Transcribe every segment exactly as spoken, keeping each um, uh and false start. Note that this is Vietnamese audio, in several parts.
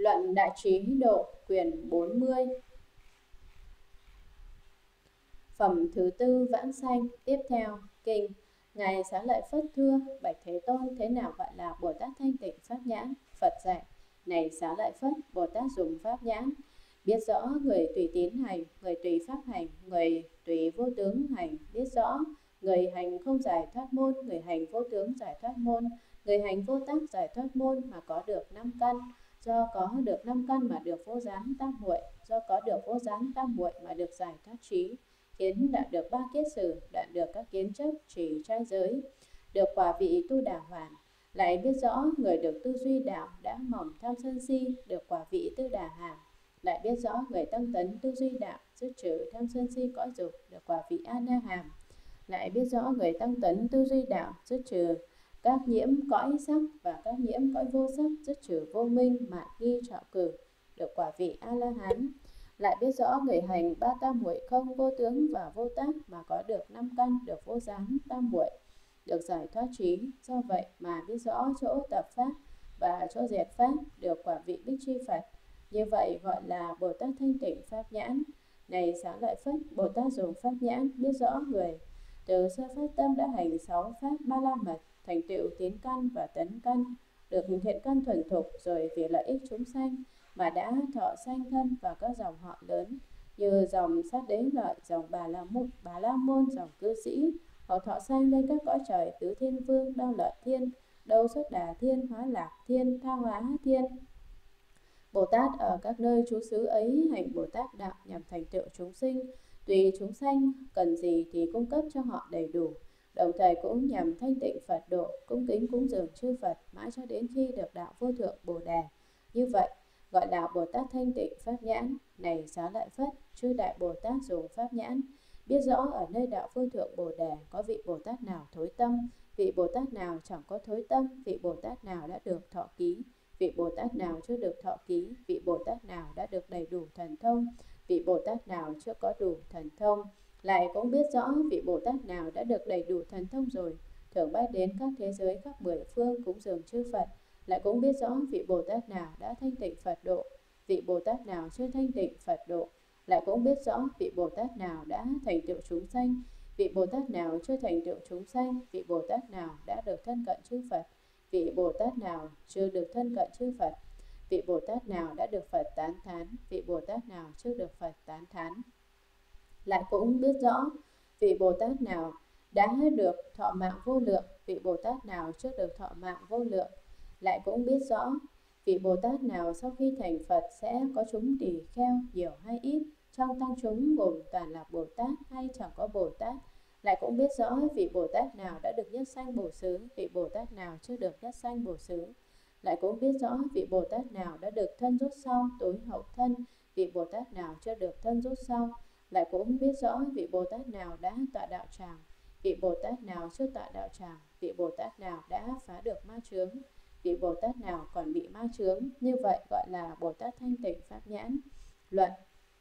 Luận Đại Trí Độ quyển bốn mươi. Phẩm thứ tư vãng sanh. Tiếp theo kinh. Ngài Xá Lợi Phất thưa: Bạch Thế Tôn, thế nào gọi là Bồ Tát thanh tịnh pháp nhãn? Phật dạy: Này Xá Lợi Phất, Bồ Tát dùng pháp nhãn biết rõ người tùy tín hành, người tùy pháp hành, người tùy vô tướng hành, biết rõ người hành không giải thoát môn, người hành vô tướng giải thoát môn, người hành vô tác giải thoát môn mà có được năm căn, do có được năm căn mà được vô gián tam muội, do có được vô gián tam muội mà được giải thoát trí, khiến đạt được ba kiết sử, đạt được các kiến chấp, trì trai giới, được quả vị tu đà hoàn. Lại biết rõ người được tư duy đạo đã mỏng tham sân si, được quả vị tư đà hàm. Lại biết rõ người tăng tấn tư duy đạo dứt trừ tham sân si cõi dục, được quả vị a na hàm. Lại biết rõ người tăng tấn tư duy đạo dứt trừ các nhiễm cõi sắc và các nhiễm cõi vô sắc, dứt trừ vô minh mạn nghi trạo cử, được quả vị a la hán. Lại biết rõ người hành ba tam muội không, vô tướng và vô tác mà có được năm căn, được vô gián tam muội, được giải thoát trí. Do vậy mà biết rõ chỗ tập pháp và chỗ diệt pháp, được quả vị Bích Chi Phật. Như vậy gọi là Bồ Tát thanh tịnh pháp nhãn. Này Xá Lợi Phất, Bồ Tát dùng pháp nhãn biết rõ người từ sơ phát tâm đã hành sáu pháp ba la mật, thành tựu tín căn và tấn căn, được thiện căn thuần thục, rồi vì lợi ích chúng sanh mà đã thọ sanh thân vào các dòng họ lớn như dòng Sát Đế Lợi, dòng Bà La Môn, Bà La Môn, dòng Cư Sĩ, hoặc thọ sanh lên các cõi trời Tứ Thiên Vương, Đao Lợi Thiên, Đâu Xuất Đà Thiên, Hóa Lạc Thiên, Tha Hóa Thiên. Bồ Tát ở các nơi trú xứ ấy hành Bồ Tát đạo nhằm thành tựu chúng sinh, tùy chúng sanh cần gì thì cung cấp cho họ đầy đủ, đồng thời cũng nhằm thanh tịnh Phật độ, cung kính cúng dường chư Phật mãi cho đến khi được đạo vô thượng Bồ Đề. Như vậy gọi là Bồ Tát thanh tịnh pháp nhãn. Này Xá Lợi Phất, chư đại Bồ Tát dùng pháp nhãn biết rõ ở nơi đạo vô thượng Bồ Đề có vị Bồ Tát nào thối tâm, vị Bồ Tát nào chẳng có thối tâm, vị Bồ Tát nào đã được thọ ký, vị Bồ Tát nào chưa được thọ ký, vị Bồ Tát nào đã được đầy đủ thần thông, vị Bồ Tát nào chưa có đủ thần thông. Lại cũng biết rõ vị Bồ Tát nào đã được đầy đủ thần thông rồi, thường bay đến các thế giới khắp mười phương cúng dường chư Phật. Lại cũng biết rõ vị Bồ Tát nào đã thanh tịnh Phật độ, vị Bồ Tát nào chưa thanh tịnh Phật độ. Lại cũng biết rõ vị Bồ Tát nào đã thành tựu chúng sanh, vị Bồ Tát nào chưa thành tựu chúng sanh, vị Bồ Tát nào đã được thân cận chư Phật, vị Bồ Tát nào chưa được thân cận chư Phật, vị Bồ Tát nào đã được Phật tán thán, vị Bồ Tát nào chưa được Phật tán thán. Lại cũng biết rõ vị Bồ Tát nào đã được thọ mạng vô lượng, vị Bồ Tát nào chưa được thọ mạng vô lượng. Lại cũng biết rõ vị Bồ Tát nào sau khi thành Phật sẽ có chúng tỳ kheo nhiều hay ít, trong tăng chúng gồm toàn là Bồ Tát hay chẳng có Bồ Tát. Lại cũng biết rõ vị Bồ Tát nào đã được nhất sanh Bổ Xứ, vị Bồ Tát nào chưa được nhất sanh Bổ Xứ. Lại cũng biết rõ vị Bồ Tát nào đã được thân rút sau, tối hậu thân, vị Bồ Tát nào chưa được thân rút sau. Lại cũng biết rõ vị Bồ Tát nào đã tọa đạo tràng, vị Bồ Tát nào chưa tọa đạo tràng, vị Bồ Tát nào đã phá được ma chướng, vị Bồ Tát nào còn bị ma chướng. Như vậy gọi là Bồ Tát thanh tịnh pháp nhãn. Luận.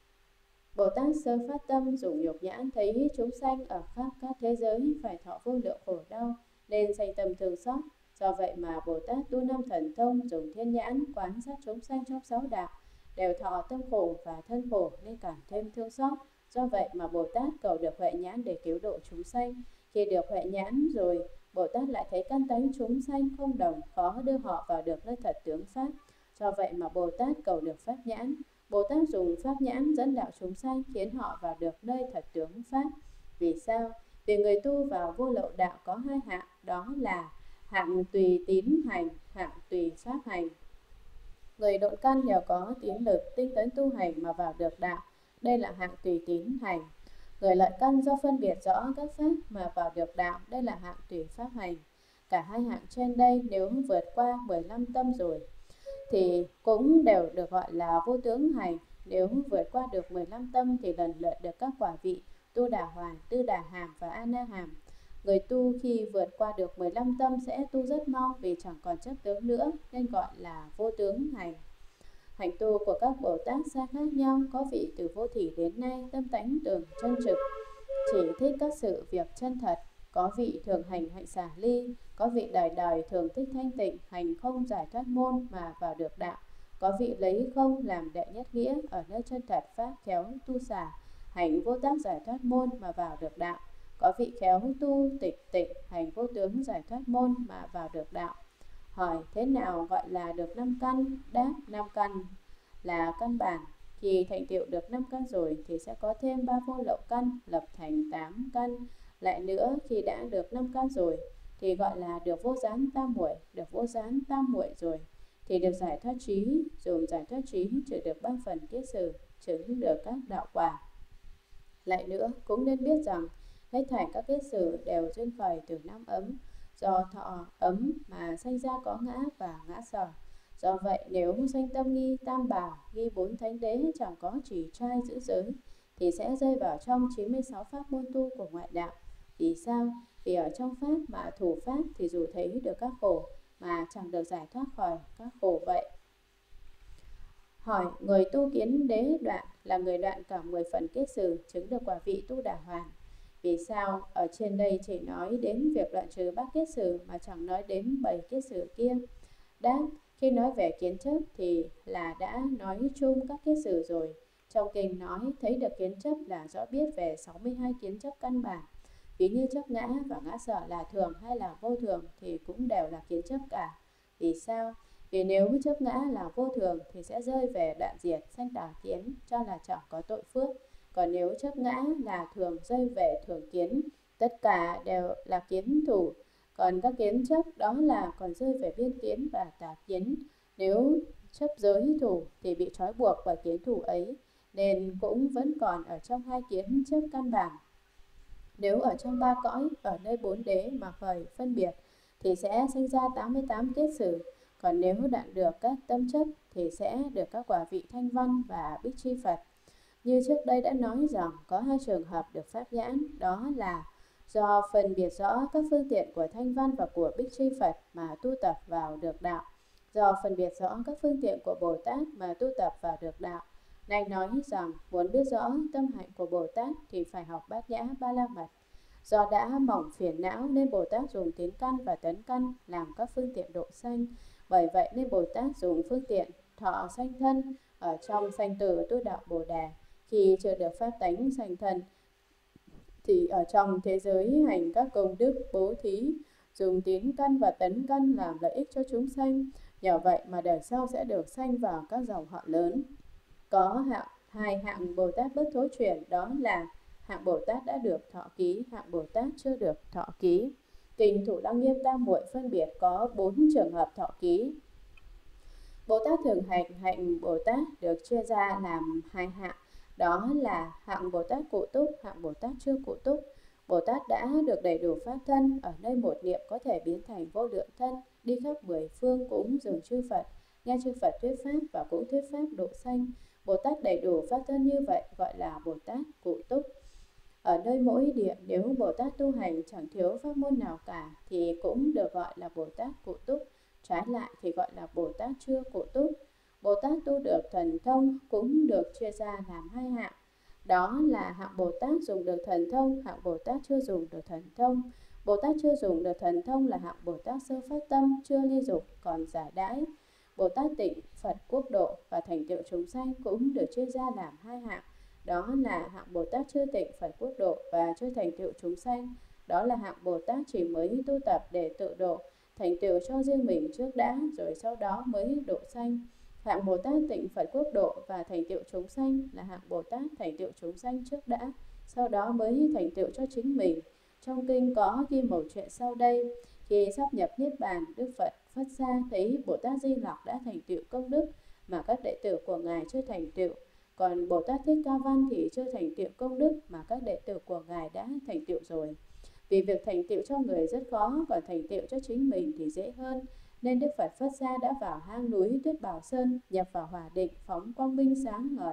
Bồ Tát sơ phát tâm dùng nhục nhãn thấy chúng sanh ở khắp các thế giới phải thọ vô lượng khổ đau, nên sanh tâm thương xót. Do vậy mà Bồ Tát tu năm thần thông dùng thiên nhãn quán sát chúng sanh trong sáu đạo đều thọ tâm khổ và thân khổ, nên càng thêm thương xót. Do vậy mà Bồ Tát cầu được huệ nhãn để cứu độ chúng sanh. Khi được huệ nhãn rồi, Bồ Tát lại thấy căn tánh chúng sanh không đồng, khó đưa họ vào được nơi thật tướng pháp. Do vậy mà Bồ Tát cầu được pháp nhãn. Bồ Tát dùng pháp nhãn dẫn đạo chúng sanh, khiến họ vào được nơi thật tướng pháp. Vì sao? Vì người tu vào vô lậu đạo có hai hạng, đó là hạng tùy tín hành, hạng tùy pháp hành. Người độn căn nhờ có tín lực tinh tấn tu hành mà vào được đạo, đây là hạng tùy tín hành. Người lợi căn do phân biệt rõ các pháp mà vào được đạo, đây là hạng tùy pháp hành. Cả hai hạng trên đây nếu vượt qua mười lăm tâm rồi thì cũng đều được gọi là vô tướng hành. Nếu vượt qua được mười lăm tâm thì lần lượt được các quả vị tu đà hoàn, tư đà hàm và a na hàm. Người tu khi vượt qua được mười lăm tâm sẽ tu rất mau vì chẳng còn chấp tướng nữa, nên gọi là vô tướng hành. Hành tu của các Bồ Tát xa khác nhau, có vị từ vô thỉ đến nay tâm tánh tưởng chân trực, chỉ thích các sự việc chân thật. Có vị thường hành hạnh xả ly, có vị đời đời thường thích thanh tịnh, hành không giải thoát môn mà vào được đạo. Có vị lấy không làm đệ nhất nghĩa, ở nơi chân thật pháp khéo tu xả, hành vô tác giải thoát môn mà vào được đạo. Có vị khéo tu tịch tịnh, hành vô tướng giải thoát môn mà vào được đạo. Hỏi thế nào gọi là được năm căn? Đáp, năm căn là căn bản. Khi thành tựu được năm căn rồi thì sẽ có thêm ba vô lậu căn, lập thành tám căn. Lại nữa, khi đã được năm căn rồi thì gọi là được vô gián tam muội, được vô gián tam muội rồi thì được giải thoát trí, dùng giải thoát trí trừ được ba phần kiết sử, chứng được các đạo quả. Lại nữa, cũng nên biết rằng hết thảy các kiết sử đều duyên khởi từ năm ấm, do thọ ấm mà sanh ra có ngã và ngã sở. Do vậy, nếu sanh tâm nghi tam bảo, nghi bốn thánh đế chẳng có chỉ trai giữ giới, thì sẽ rơi vào trong chín mươi sáu pháp môn tu của ngoại đạo. Vì sao? Vì ở trong pháp mà thủ pháp thì dù thấy được các khổ mà chẳng được giải thoát khỏi các khổ vậy. Hỏi, người tu kiến đế đoạn là người đoạn cả mười phần kiết sử, chứng được quả vị tu đà hoàn. Vì sao? Ở trên đây chỉ nói đến việc đoạn trừ bát kiết sử mà chẳng nói đến bảy kiết sử kia. Đáp, khi nói về kiến chấp thì là đã nói chung các kiết sử rồi. Trong kinh nói thấy được kiến chấp là rõ biết về sáu mươi hai kiến chấp căn bản. Ví như chấp ngã và ngã sở là thường hay là vô thường thì cũng đều là kiến chấp cả. Vì sao? Vì nếu chấp ngã là vô thường thì sẽ rơi về đoạn diệt sanh tà kiến, cho là chẳng có tội phước. Còn nếu chấp ngã là thường rơi về thường kiến, tất cả đều là kiến thủ. Còn các kiến chấp đó là còn rơi về biên kiến và tà kiến. Nếu chấp giới thủ thì bị trói buộc bởi kiến thủ ấy, nên cũng vẫn còn ở trong hai kiến chấp căn bản. Nếu ở trong ba cõi, ở nơi bốn đế mà khởi phân biệt, thì sẽ sinh ra tám mươi tám kiết sử. Còn nếu đoạn được các tâm chấp thì sẽ được các quả vị thanh văn và bích chi Phật. Như trước đây đã nói rằng có hai trường hợp được pháp nhãn, đó là do phân biệt rõ các phương tiện của thanh văn và của bích chi Phật mà tu tập vào được đạo, do phân biệt rõ các phương tiện của Bồ Tát mà tu tập vào được đạo. Này nói rằng muốn biết rõ tâm hạnh của Bồ Tát thì phải học Bát Nhã Ba La Mật. Do đã mỏng phiền não nên Bồ Tát dùng tín căn và tấn căn làm các phương tiện độ sanh. Bởi vậy nên Bồ Tát dùng phương tiện thọ sanh thân ở trong sanh tử tu đạo Bồ Đề. Khi chưa được pháp tánh sanh thân thì ở trong thế giới hành các công đức bố thí, dùng tín căn và tấn căn làm lợi ích cho chúng sanh. Nhờ vậy mà đời sau sẽ được sanh vào các dòng họ lớn. Có hạng hai hạng Bồ Tát bất thối chuyển, đó là hạng Bồ Tát đã được thọ ký, hạng Bồ Tát chưa được thọ ký. Kinh Thủ Lăng Nghiêm Tam Muội phân biệt có bốn trường hợp thọ ký. Bồ Tát thường hạnh, hạnh Bồ Tát được chia ra làm hai hạng, đó là hạng Bồ Tát cụ túc, hạng Bồ Tát chưa cụ túc. Bồ Tát đã được đầy đủ pháp thân, ở nơi một niệm có thể biến thành vô lượng thân, đi khắp mười phương cúng dường chư Phật, nghe chư Phật thuyết pháp và cũng thuyết pháp độ sanh. Bồ Tát đầy đủ pháp thân như vậy gọi là Bồ Tát cụ túc. Ở nơi mỗi địa, nếu Bồ Tát tu hành chẳng thiếu pháp môn nào cả thì cũng được gọi là Bồ Tát cụ túc. Trái lại thì gọi là Bồ Tát chưa cụ túc. Bồ Tát tu được thần thông cũng được chia ra làm hai hạng. Đó là hạng Bồ Tát dùng được thần thông, hạng Bồ Tát chưa dùng được thần thông. Bồ Tát chưa dùng được thần thông là hạng Bồ Tát sơ phát tâm, chưa ly dục, còn giải đãi. Bồ Tát tịnh, Phật quốc độ và thành tựu chúng sanh cũng được chia ra làm hai hạng. Đó là hạng Bồ Tát chưa tịnh, Phật quốc độ và chưa thành tựu chúng sanh. Đó là hạng Bồ Tát chỉ mới tu tập để tự độ, thành tựu cho riêng mình trước đã, rồi sau đó mới độ sanh. Hạng Bồ Tát tịnh Phật quốc độ và thành tựu chúng sanh là hạng Bồ Tát thành tựu chúng sanh trước đã, sau đó mới thành tựu cho chính mình. Trong kinh có ghi một chuyện sau đây. Khi sắp nhập niết bàn, Đức Phật phát ra thấy Bồ Tát Di Lặc đã thành tựu công đức mà các đệ tử của ngài chưa thành tựu. Còn Bồ Tát Thích Ca Văn thì chưa thành tựu công đức mà các đệ tử của ngài đã thành tựu rồi. Vì việc thành tựu cho người rất khó, còn thành tựu cho chính mình thì dễ hơn, nên Đức Phật Phất Gia đã vào hang núi Tuyết Bảo Sơn, nhập vào hòa định, phóng quang minh sáng ngời.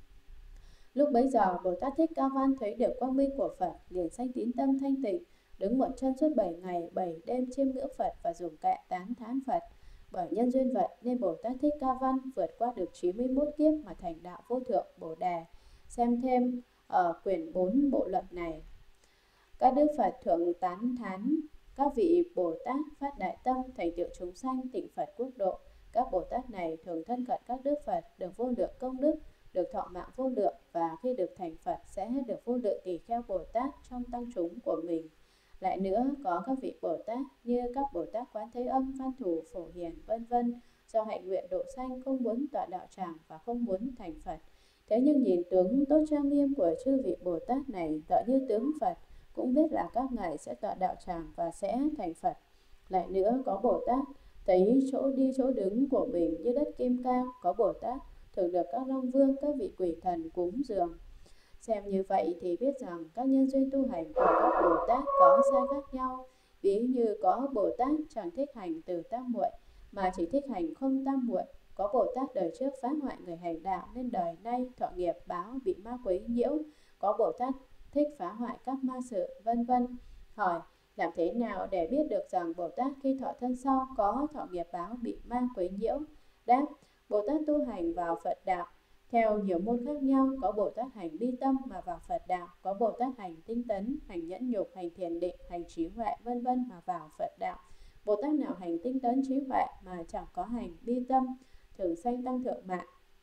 Lúc bấy giờ, Bồ Tát Thích Ca Văn thấy được quang minh của Phật, liền sanh tín tâm thanh tịnh, đứng một chân suốt bảy ngày, bảy đêm chiêm ngưỡng Phật và dùng kệ tán thán Phật. Bởi nhân duyên vậy nên Bồ Tát Thích Ca Văn vượt qua được chín mươi mốt kiếp mà thành đạo vô thượng Bồ Đề. Xem thêm ở quyển bốn bộ luận này. Các Đức Phật thường tán thán các vị Bồ Tát phát đại tâm thành tựu chúng sanh tịnh Phật quốc độ, Các Bồ Tát này thường thân cận các Đức Phật, được vô lượng công đức, được thọ mạng vô lượng, và khi được thành Phật sẽ được vô lượng tỳ kheo Bồ Tát trong tăng chúng của mình. Lại nữa, có các vị Bồ Tát như các Bồ Tát Quán Thế Âm, Văn Thù, Phổ Hiền, vân vân, do hạnh nguyện độ sanh không muốn tọa đạo tràng và không muốn thành Phật. Thế nhưng nhìn tướng tốt trang nghiêm của chư vị Bồ Tát này tựa như tướng Phật, cũng biết là các ngài sẽ tọa đạo tràng và sẽ thành Phật. Lại nữa, có Bồ Tát thấy chỗ đi chỗ đứng của mình như đất kim cang. Có Bồ Tát thường được các long vương, các vị quỷ thần cúng dường. Xem như vậy thì biết rằng các nhân duyên tu hành của các Bồ Tát có sai khác nhau. Ví như có Bồ Tát chẳng thích hành từ tam muội, mà chỉ thích hành không tam muội. Có Bồ Tát đời trước phá hoại người hành đạo nên đời nay thọ nghiệp báo bị ma quấy nhiễu. Có Bồ Tát thích phá hoại các ma sự, vân vân. Hỏi, làm thế nào để biết được rằng Bồ Tát khi thọ thân sau có thọ nghiệp báo bị ma quấy nhiễu? Đáp, Bồ Tát tu hành vào Phật đạo theo nhiều môn khác nhau. Có Bồ Tát hành bi tâm mà vào Phật đạo, có Bồ Tát hành tinh tấn, hành nhẫn nhục, hành thiền định, hành trí huệ, vân vân mà vào Phật đạo. Bồ Tát nào hành tinh tấn trí huệ mà chẳng có hành bi tâm, thường sanh tăng thượng mạng.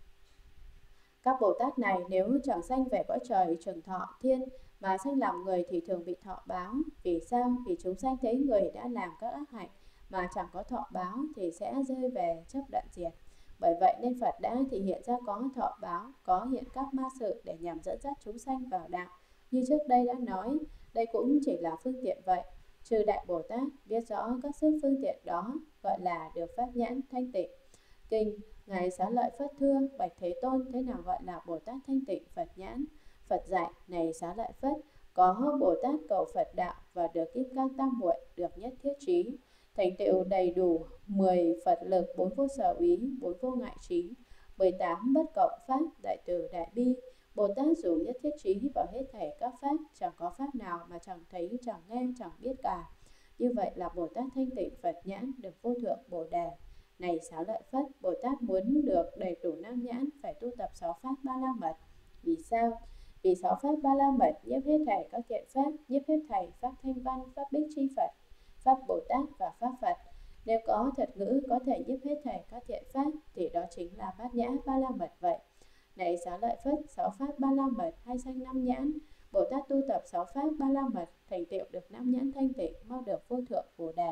Các Bồ Tát này nếu chẳng sanh về cõi trời trường thọ thiên mà sanh làm người thì thường bị thọ báo. Vì sao? Vì chúng sanh thấy người đã làm các ác hạnh mà chẳng có thọ báo thì sẽ rơi về chấp đoạn diệt. Bởi vậy nên Phật đã thì hiện ra có thọ báo, có hiện các ma sự để nhằm dẫn dắt chúng sanh vào đạo. Như trước đây đã nói, đây cũng chỉ là phương tiện vậy. Chư Đại Bồ Tát biết rõ các sức phương tiện đó gọi là được pháp nhãn thanh tịnh. Kinh Ngài Xá Lợi Phất thưa, bạch Thế Tôn, thế nào gọi là Bồ Tát thanh tịnh Phật nhãn? Phật dạy, này Xá Lợi Phất, có Bồ Tát cầu Phật đạo và được kim cang tam muội, được nhất thiết trí, thành tựu đầy đủ mười Phật lực, bốn vô sở úy, bốn vô ngại trí, mười tám bất cộng pháp, đại từ đại bi. Bồ Tát dù nhất thiết trí vào hết thảy các pháp, chẳng có pháp nào mà chẳng thấy, chẳng nghe, chẳng biết cả. Như vậy là Bồ Tát thanh tịnh Phật nhãn, được vô thượng Bồ Đề. Này Xá Lợi Phất, Bồ Tát muốn được đầy đủ nam nhãn phải tu tập sáu pháp ba la mật. Vì sao? Vì sáu pháp ba la mật nhiếp hết thảy các thiện pháp, nhiếp hết thảy pháp thanh văn, pháp bích chi Phật, pháp Bồ Tát và pháp Phật. Nếu có thật ngữ có thể nhiếp hết thảy các thiện pháp thì đó chính là bát nhã ba la mật vậy. Này Xá Lợi Phất, sáu pháp ba la mật hay sanh nam nhãn. Bồ Tát tu tập sáu pháp ba la mật thành tựu được nam nhãn thanh tịnh, mau được vô thượng Bồ Đề.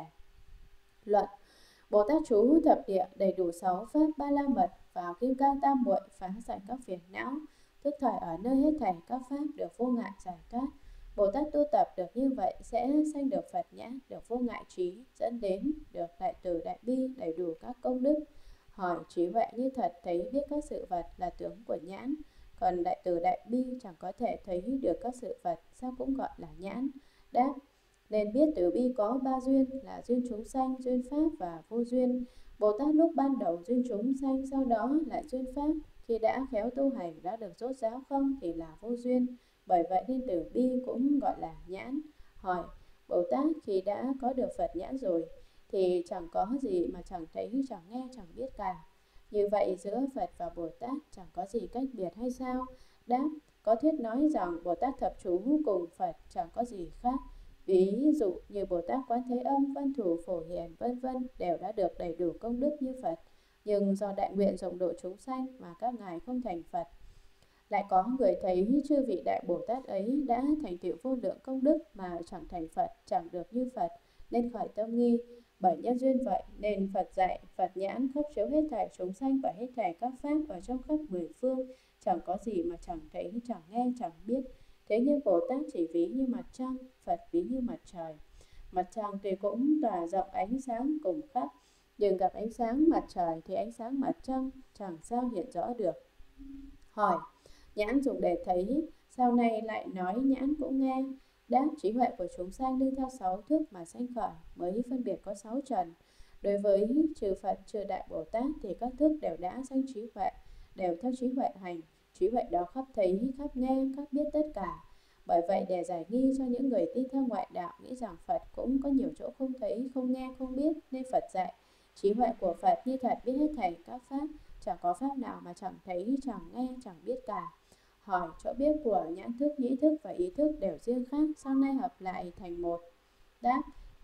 Luận: Bồ Tát trú thập địa đầy đủ sáu pháp ba la mật vào kim cang tam muội, phá sạch các phiền não, tức thời ở nơi hết thảy các pháp được vô ngại giải thoát. Bồ Tát tu tập được như vậy sẽ sanh được Phật nhãn, được vô ngại trí, dẫn đến được đại từ đại bi, đầy đủ các công đức. Hỏi: trí huệ như thật thấy biết các sự vật là tướng của nhãn, còn đại từ đại bi chẳng có thể thấy được các sự vật, sao cũng gọi là nhãn? Đáp: nên biết từ bi có ba duyên là duyên chúng sanh, duyên pháp và vô duyên. Bồ Tát lúc ban đầu duyên chúng sanh, sau đó lại duyên pháp. Khi đã khéo tu hành, đã được rốt ráo không thì là vô duyên. Bởi vậy nên từ bi cũng gọi là nhãn. Hỏi: Bồ Tát khi đã có được Phật nhãn rồi thì chẳng có gì mà chẳng thấy, chẳng nghe, chẳng biết cả. Như vậy giữa Phật và Bồ Tát chẳng có gì cách biệt hay sao? Đáp: có thuyết nói rằng Bồ Tát thập chú cùng Phật chẳng có gì khác. Ví dụ như Bồ Tát Quán Thế Âm, Văn Thù, Phổ Hiền, vân vân đều đã được đầy đủ công đức như Phật, nhưng do đại nguyện rộng độ chúng sanh mà các ngài không thành Phật. Lại có người thấy chư vị đại Bồ Tát ấy đã thành tựu vô lượng công đức mà chẳng thành Phật, chẳng được như Phật, nên khởi tâm nghi. Bởi nhân duyên vậy nên Phật dạy, Phật nhãn khắp chiếu hết thảy chúng sanh và hết thảy các pháp ở trong khắp mười phương, chẳng có gì mà chẳng thấy, chẳng nghe, chẳng biết. Thế nhưng Bồ Tát chỉ ví như mặt trăng, Phật ví như mặt trời. Mặt trăng tuy cũng tỏa rộng ánh sáng cùng khắp, nhưng gặp ánh sáng mặt trời thì ánh sáng mặt trăng chẳng sao hiện rõ được. Hỏi: nhãn dùng để thấy, sau này lại nói nhãn cũng nghe? Đáp: trí huệ của chúng sanh nương theo sáu thức mà sanh khởi, mới phân biệt có sáu trần. Đối với trừ Phật, trừ Đại Bồ Tát thì các thức đều đã sanh trí huệ, đều theo trí huệ hành. Trí huệ đó khắp thấy, khắp nghe, khắp biết tất cả. Bởi vậy để giải nghi cho những người tin theo ngoại đạo nghĩ rằng Phật cũng có nhiều chỗ không thấy, không nghe, không biết, nên Phật dạy trí huệ của Phật như thật biết hết thảy các pháp, chẳng có pháp nào mà chẳng thấy, chẳng nghe, chẳng biết cả. Hỏi: chỗ biết của nhãn thức, nhĩ thức và ý thức đều riêng khác, sau này hợp lại thành một. Đáp: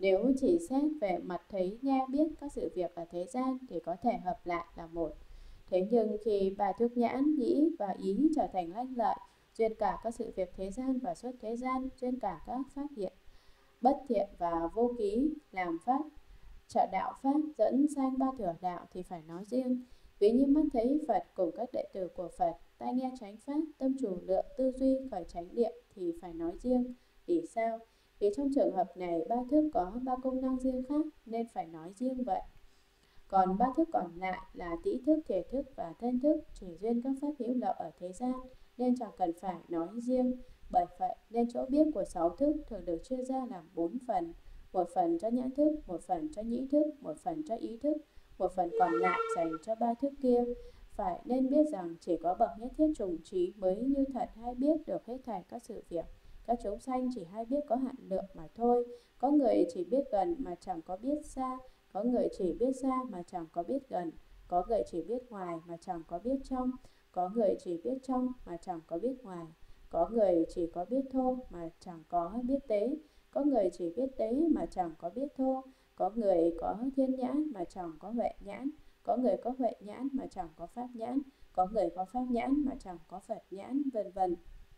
Nếu chỉ xét về mặt thấy nghe biết các sự việc ở thế gian thì có thể hợp lại là một. Thế nhưng khi ba thước nhãn, nhĩ và ý trở thành lanh lợi, duyên cả các sự việc thế gian và xuất thế gian, duyên cả các pháp hiện, bất thiện và vô ký, làm pháp, trợ đạo pháp, dẫn sanh ba thừa đạo thì phải nói riêng. Ví như mắt thấy Phật cùng các đệ tử của Phật, tai nghe chánh pháp, tâm chủ lượng tư duy khởi chánh niệm thì phải nói riêng. Vì sao? Vì trong trường hợp này ba thước có ba công năng riêng khác nên phải nói riêng vậy. Còn ba thức còn lại là tĩ thức, thể thức và thân thức chỉ duyên các pháp hữu lậu ở thế gian nên chẳng cần phải nói riêng. Bởi vậy nên chỗ biết của sáu thức thường được chia ra làm bốn phần: một phần cho nhãn thức, một phần cho nhĩ thức, một phần cho ý thức, một phần còn lại dành cho ba thức kia. Phải nên biết rằng chỉ có bậc nhất thiết trùng trí mới như thật hay biết được hết thảy các sự việc. Các chúng sanh chỉ hay biết có hạn lượng mà thôi. Có người chỉ biết gần mà chẳng có biết xa, có người chỉ biết xa mà chẳng có biết gần, có người chỉ biết ngoài mà chẳng có biết trong, có người chỉ biết trong mà chẳng có biết ngoài, có người chỉ có biết thô mà chẳng có biết tế, có người chỉ biết tế mà chẳng có biết thô, có người có thiên nhãn mà chẳng có huệ nhãn, có người có huệ nhãn mà chẳng có pháp nhãn, có người có pháp nhãn mà chẳng có Phật nhãn, vân vân.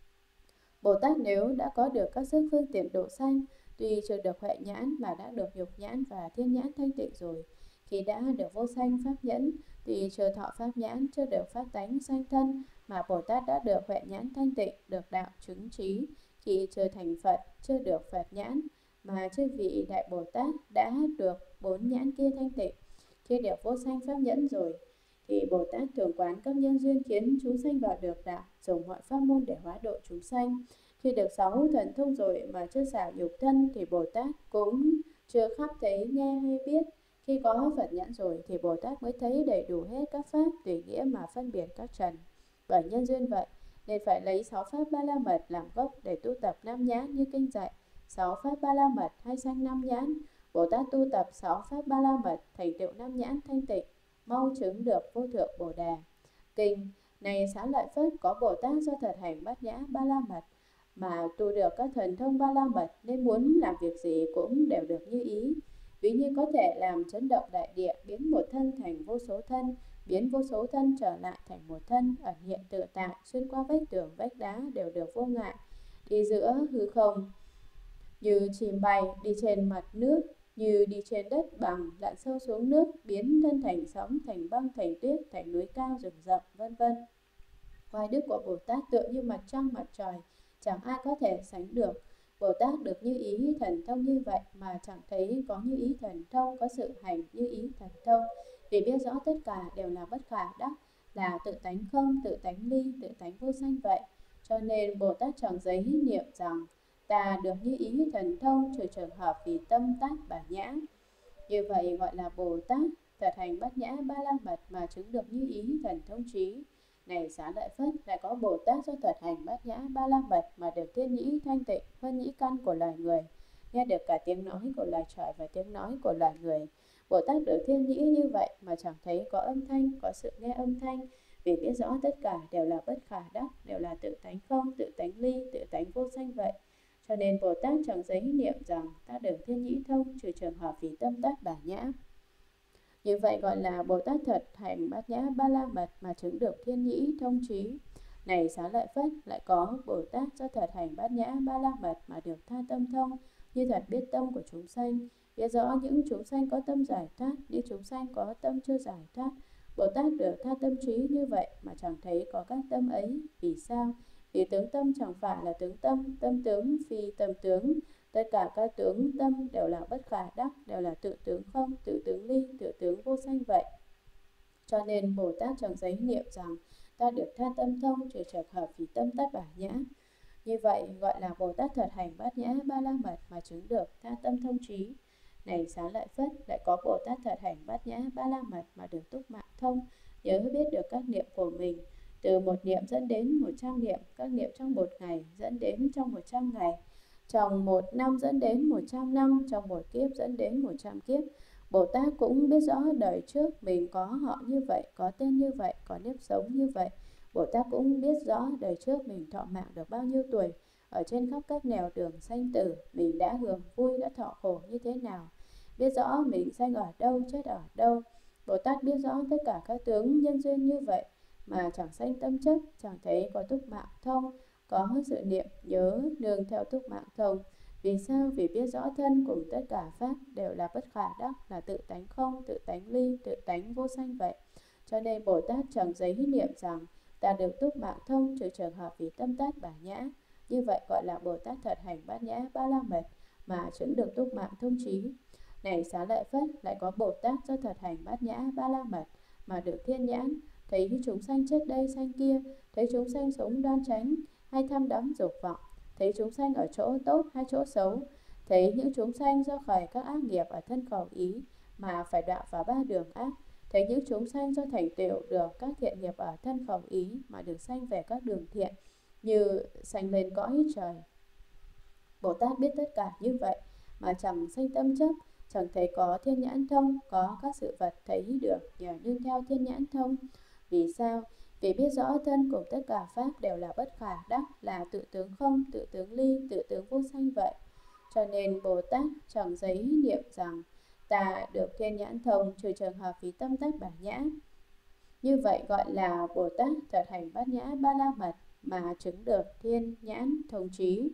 Bồ Tát nếu đã có được các sức phương tiện độ sanh, tuy chưa được huệ nhãn mà đã được nhục nhãn và thiên nhãn thanh tịnh rồi. Khi đã được vô sanh pháp nhẫn, tuy chưa thọ pháp nhãn, chưa được pháp tánh sanh thân, mà Bồ Tát đã được huệ nhãn thanh tịnh, được đạo chứng trí. Khi chưa thành Phật, chưa được Phật nhãn, mà chư vị Đại Bồ Tát đã được bốn nhãn kia thanh tịnh. Khi được vô sanh pháp nhẫn rồi, thì Bồ Tát thường quán các nhân duyên khiến chúng sanh vào được đạo, dùng mọi pháp môn để hóa độ chúng sanh. Khi được sáu thần thông rồi mà chưa xả nhục thân thì Bồ Tát cũng chưa khắp thấy, nghe hay biết. Khi có Phật nhãn rồi thì Bồ Tát mới thấy đầy đủ hết các pháp tùy nghĩa mà phân biệt các trần. Bởi nhân duyên vậy nên phải lấy sáu pháp ba la mật làm gốc để tu tập nam nhãn như kinh dạy. Sáu pháp ba la mật hay sanh nam nhãn, Bồ Tát tu tập sáu pháp ba la mật thành tựu nam nhãn thanh tịnh, mau chứng được vô thượng Bồ Đà. Kinh này Xá Lợi Phất có Bồ Tát do thật hành bát nhã ba la mật mà tu được các thần thông ba la mật nên muốn làm việc gì cũng đều được như ý. Ví như có thể làm chấn động đại địa, biến một thân thành vô số thân, biến vô số thân trở lại thành một thân, ẩn hiện tự tại, xuyên qua vách tường vách đá đều được vô ngại, đi giữa hư không như chim bay, đi trên mặt nước như đi trên đất bằng, lặn sâu xuống nước, biến thân thành sóng, thành băng, thành tuyết, thành núi cao rừng rậm, vân vân. Oai đức của Bồ Tát tựa như mặt trăng mặt trời, chẳng ai có thể sánh được. Bồ Tát được như ý thần thông như vậy mà chẳng thấy có như ý thần thông, có sự hành như ý thần thông, vì biết rõ tất cả đều là bất khả đắc, là tự tánh không, tự tánh ly, tự tánh vô sanh vậy. Cho nên Bồ Tát chẳng giấy niệm rằng ta được như ý thần thông, trừ trường hợp vì tâm tác bả nhã. Như vậy gọi là Bồ Tát thật hành bát nhã ba la mật mà chứng được như ý thần thông trí. Này Xá Lợi Phất, lại có Bồ Tát do thật hành bát nhã ba la mật mà được thiên nhĩ thanh tịnh, phân nhĩ căn của loài người, nghe được cả tiếng nói của loài trời và tiếng nói của loài người. Bồ Tát được thiên nhĩ như vậy mà chẳng thấy có âm thanh, có sự nghe âm thanh, vì biết rõ tất cả đều là bất khả đắc, đều là tự tánh không, tự tánh ly, tự tánh vô sanh vậy. Cho nên Bồ Tát chẳng giấy niệm rằng ta được thiên nhĩ thông, trừ trường hợp vì tâm tác bả nhã. Như vậy gọi là Bồ Tát thật hành bát nhã ba la mật mà chứng được thiên nhĩ thông trí. Này Xá Lợi Phất, lại có Bồ Tát do thật hành bát nhã ba la mật mà được tha tâm thông, như thật biết tâm của chúng sanh, biết rõ những chúng sanh có tâm giải thoát, những chúng sanh có tâm chưa giải thoát. Bồ Tát được tha tâm trí như vậy mà chẳng thấy có các tâm ấy. Vì sao? Vì tướng tâm chẳng phải là tướng tâm, tâm tướng phi tâm tướng. Tất cả các tướng tâm đều là bất khả đắc, đều là tự tướng không, tự tướng ly, tự tướng vô sanh vậy. Cho nên Bồ Tát chẳng giấy niệm rằng ta được tha tâm thông, trừ trường hợp vì tâm tát bả nhã. Như vậy gọi là Bồ Tát thật hành bát nhã ba la mật mà chứng được tha tâm thông trí. Này Xá Lợi Phất, lại có Bồ Tát thật hành bát nhã ba la mật mà được túc mạng thông, nhớ biết được các niệm của mình, từ một niệm dẫn đến một trăm niệm, các niệm trong một ngày dẫn đến trong một trăm ngày, trong một năm dẫn đến một trăm năm, trong một kiếp dẫn đến một trăm kiếp. Bồ Tát cũng biết rõ đời trước mình có họ như vậy, có tên như vậy, có nếp sống như vậy. Bồ Tát cũng biết rõ đời trước mình thọ mạng được bao nhiêu tuổi, ở trên khắp các nẻo đường sanh tử, mình đã hưởng vui, đã thọ khổ như thế nào, biết rõ mình sanh ở đâu, chết ở đâu. Bồ Tát biết rõ tất cả các tướng nhân duyên như vậy mà chẳng sanh tâm chấp, chẳng thấy có túc mạng thông, có sự niệm nhớ nương theo túc mạng thông. Vì sao? Vì biết rõ thân cùng tất cả pháp đều là bất khả đắc, là tự tánh không, tự tánh ly, tự tánh vô sanh vậy. Cho nên Bồ Tát chẳng giấy niệm rằng ta được túc mạng thông, trừ trường hợp vì tâm tát bả nhã. Như vậy gọi là Bồ Tát thật hành bát nhã ba la mật mà chứng được túc mạng thông trí. Này Xá Lợi Phất, lại có Bồ Tát do thật hành bát nhã ba la mật mà được thiên nhãn, thấy chúng sanh chết đây sanh kia, thấy chúng sanh sống đoan chánh hay tham đắm dục vọng, thấy chúng sanh ở chỗ tốt hay chỗ xấu, thấy những chúng sanh do khởi các ác nghiệp ở thân khẩu ý mà phải đọa vào ba đường ác, thấy những chúng sanh do thành tựu được các thiện nghiệp ở thân khẩu ý mà được sanh về các đường thiện, như sanh lên cõi trời. Bồ Tát biết tất cả như vậy mà chẳng sanh tâm chấp, chẳng thấy có thiên nhãn thông, có các sự vật thấy được nhờ nương theo thiên nhãn thông. Vì sao? Vì biết rõ thân cùng tất cả pháp đều là bất khả đắc, là tự tướng không, tự tướng ly, tự tướng vô sanh vậy. Cho nên Bồ Tát chẳng giấy niệm rằng ta được thiên nhãn thông, trừ trường hợp vì tâm tát bả nhã. Như vậy gọi là Bồ Tát thật hành bát nhã ba la mật mà chứng được thiên nhãn thông trí.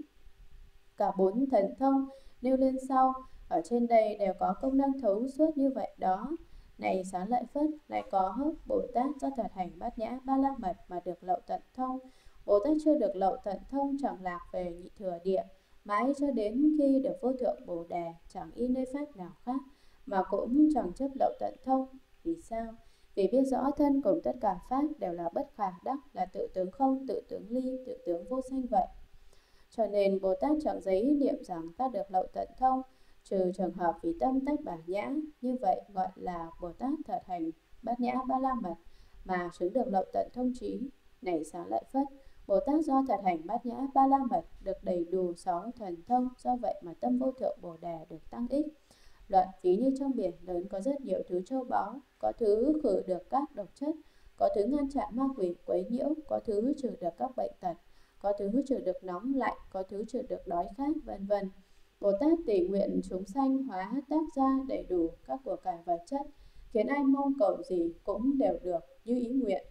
Cả bốn thần thông nêu lên sau ở trên đây đều có công năng thấu suốt như vậy đó. Này Xá Lợi Phất, lại có Bồ Tát do thật hành bát nhã ba la mật mà được lậu tận thông. Bồ Tát chưa được lậu tận thông chẳng lạc về nhị thừa địa, mãi cho đến khi được vô thượng Bồ Đề, chẳng y nơi pháp nào khác mà cũng chẳng chấp lậu tận thông. Vì sao? Vì biết rõ thân cùng tất cả pháp đều là bất khả đắc, là tự tướng không, tự tướng ly, tự tướng vô sanh vậy. Cho nên Bồ Tát chẳng giấy niệm rằng ta được lậu tận thông, trừ trường hợp vì tâm tát bả nhã. Như vậy gọi là Bồ Tát thật hành bát nhã ba la mật mà chứng được lậu tận thông trí. Này Xá Lợi Phất, Bồ Tát do thật hành bát nhã ba la mật được đầy đủ sáu thần thông, do vậy mà tâm vô thượng Bồ Đề được tăng ích. Luận ví như trong biển lớn có rất nhiều thứ châu báu, có thứ khử được các độc chất, có thứ ngăn chặn ma quỷ quấy nhiễu, có thứ trừ được các bệnh tật, có thứ trừ được nóng lạnh, có thứ trừ được đói khát, vân vân. Bồ Tát tùy nguyện chúng sanh hóa tác ra đầy đủ các của cải vật chất, khiến ai mong cầu gì cũng đều được như ý nguyện.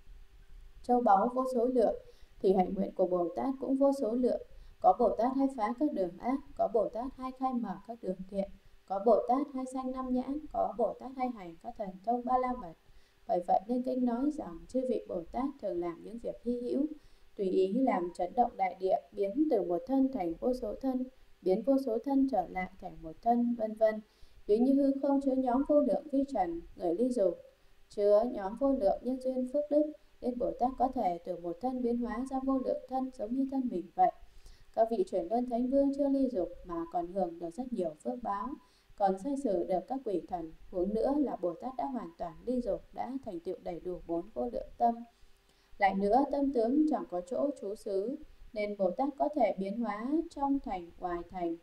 Châu báu vô số lượng thì hạnh nguyện của Bồ Tát cũng vô số lượng. Có Bồ Tát hay phá các đường ác, có Bồ Tát hay khai mở các đường thiện, có Bồ Tát hay sanh năm nhãn, có Bồ Tát hay hành các thần thông ba la mật. Bởi vậy nên kinh nói rằng chư vị Bồ Tát thường làm những việc hy hữu, tùy ý làm chấn động đại địa, biến từ một thân thành vô số thân, biến vô số thân trở lại thành một thân, vân vân. Ví như hư không chứa nhóm vô lượng vi trần, người ly dục, chứa nhóm vô lượng nhân duyên phước đức, nên Bồ Tát có thể từ một thân biến hóa ra vô lượng thân giống như thân mình vậy. Các vị chuyển luân thánh vương chưa ly dục mà còn hưởng được rất nhiều phước báo, còn sai sử được các quỷ thần. Huống nữa là Bồ Tát đã hoàn toàn ly dục, đã thành tựu đầy đủ bốn vô lượng tâm. Lại nữa, tâm tướng chẳng có chỗ trú xứ, nên Bồ Tát có thể biến hóa trong thành ngoài thành,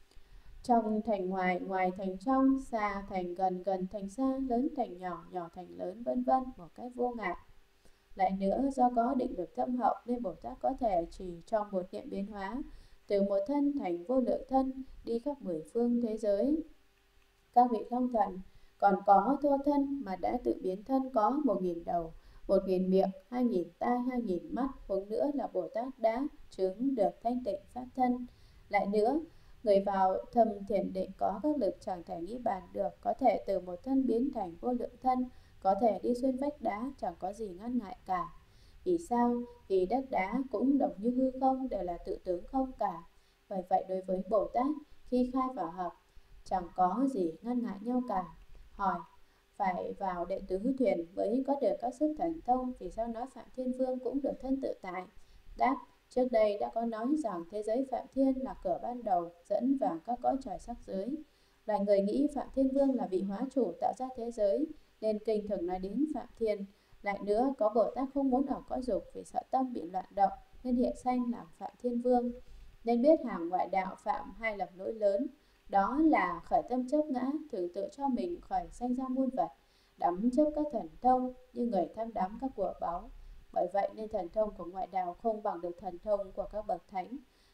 trong thành ngoài, ngoài thành trong, xa thành gần, gần thành xa, lớn thành nhỏ, nhỏ thành lớn, vân vân một cách vô ngại. Lại nữa, do có định lực thâm hậu nên Bồ Tát có thể chỉ trong một niệm biến hóa từ một thân thành vô lượng thân, đi khắp mười phương thế giới. Các vị long thần còn có thô thân mà đã tự biến thân có một nghìn đầu, một nghìn miệng, hai nghìn tai, hai nghìn mắt. Huống nữa là Bồ Tát đã chứng được thanh tịnh pháp thân. Lại nữa, người vào thầm thiền định có các lực chẳng thể nghĩ bàn được, có thể từ một thân biến thành vô lượng thân, có thể đi xuyên vách đá, chẳng có gì ngăn ngại cả. Vì sao? Vì đất đá cũng đồng như hư không, đều là tự tướng không cả. Bởi vậy đối với Bồ Tát, khi khai và hợp, chẳng có gì ngăn ngại nhau cả. Hỏi, phải vào đệ tứ thuyền mới có được các sức thần thông, vì sao nói Phạm Thiên Vương cũng được thân tự tại? Đáp, trước đây đã có nói rằng thế giới Phạm Thiên là cửa ban đầu dẫn vào các cõi trời sắc giới. Loài người nghĩ Phạm Thiên Vương là vị hóa chủ tạo ra thế giới, nên kinh thường nói đến Phạm Thiên. Lại nữa, có Bồ Tát không muốn ở cõi dục vì sợ tâm bị loạn động, nên hiện sanh làm Phạm Thiên Vương. Nên biết hàng ngoại đạo phạm hai lầm lỗi lớn, đó là khởi tâm chấp ngã, thường tự cho mình khởi sanh ra muôn vật, đắm chấp các thần thông như người tham đắm các của báu. Bởi vậy nên thần thông của ngoại đạo không bằng được thần thông của các bậc thánh.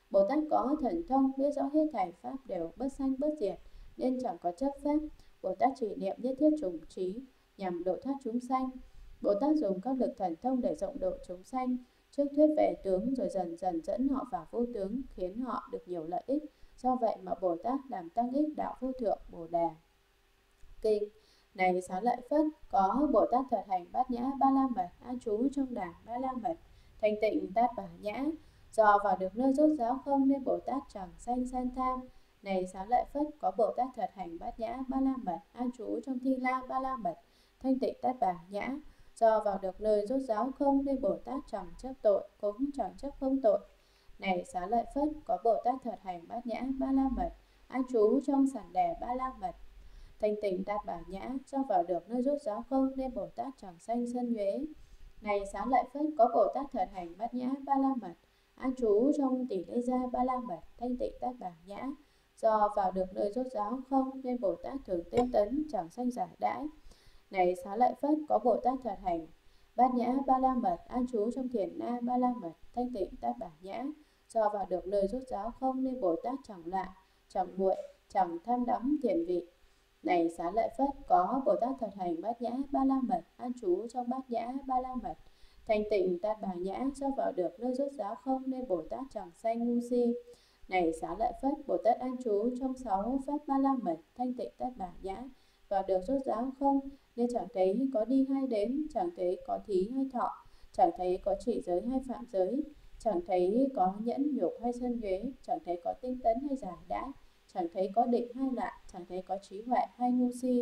Bồ Tát có thần thông biết rõ hết thảy pháp đều bất sanh bất diệt, nên chẳng có chấp pháp. Bồ Tát chỉ niệm nhất thiết chủng trí nhằm độ thoát chúng sanh. Bồ Tát dùng các lực thần thông để rộng độ chúng sanh, trước thuyết về tướng rồi dần dần dẫn họ vào vô tướng, khiến họ được nhiều lợi ích. Do vậy mà Bồ Tát làm tăng ích đạo vô thượng Bồ Đà. Kinh. Này Xá Lợi Phất, có Bồ Tát thực hành bát nhã ba la mật, an trú trong đàn ba la mật, thanh tịnh tát bà nhã, dò vào được nơi rốt ráo không, nên Bồ Tát chẳng sanh san tham. Này Xá Lợi Phất, có Bồ Tát thực hành bát nhã ba la mật, an trú trong thi la ba la mật, thanh tịnh tát bà nhã, do vào được nơi rốt ráo không, nên Bồ Tát chẳng chấp tội, cũng chẳng chấp không tội. Này Xá Lợi Phất, có Bồ Tát thực hành bát nhã ba la mật, an trú trong sản đề ba la mật, thanh tịnh tát bà nhã, do vào được nơi rốt ráo không, nên Bồ Tát chẳng sanh sân nhuế. Này Xá Lợi Phất, có Bồ Tát thực hành bát nhã ba la mật, an trú trong tỷ lê gia ba la mật, thanh tịnh tát bà nhã, do vào được nơi rốt ráo không, nên Bồ Tát thường tinh tấn, chẳng sanh giải đãi. Này Xá Lợi Phất, có Bồ Tát thực hành bát nhã ba la mật, an trú trong thiền na ba la mật, thanh tịnh tát bà nhã, do vào được nơi rốt ráo không, nên Bồ Tát chẳng loạn, chẳng muội, chẳng tham đắm thiền vị. Này Xá Lợi Phất, có Bồ Tát thực hành bát nhã ba la mật, an trú trong bát nhã ba la mật, thanh tịnh tát bà nhã, do vào được nơi rốt ráo không, nên Bồ Tát chẳng sanh ngu si. Này Xá Lợi Phất, Bồ Tát an trú trong sáu pháp ba la mật, thanh tịnh tát bà nhã, vào được rốt ráo không, nên chẳng thấy có đi hay đến, chẳng thấy có thí hay thọ, chẳng thấy có chỉ giới hay phạm giới, chẳng thấy có nhẫn nhục hay sân nhuế, chẳng thấy có tinh tấn hay giải đãi, chẳng thấy có định hay loạn, chẳng thấy có trí huệ hay ngu si.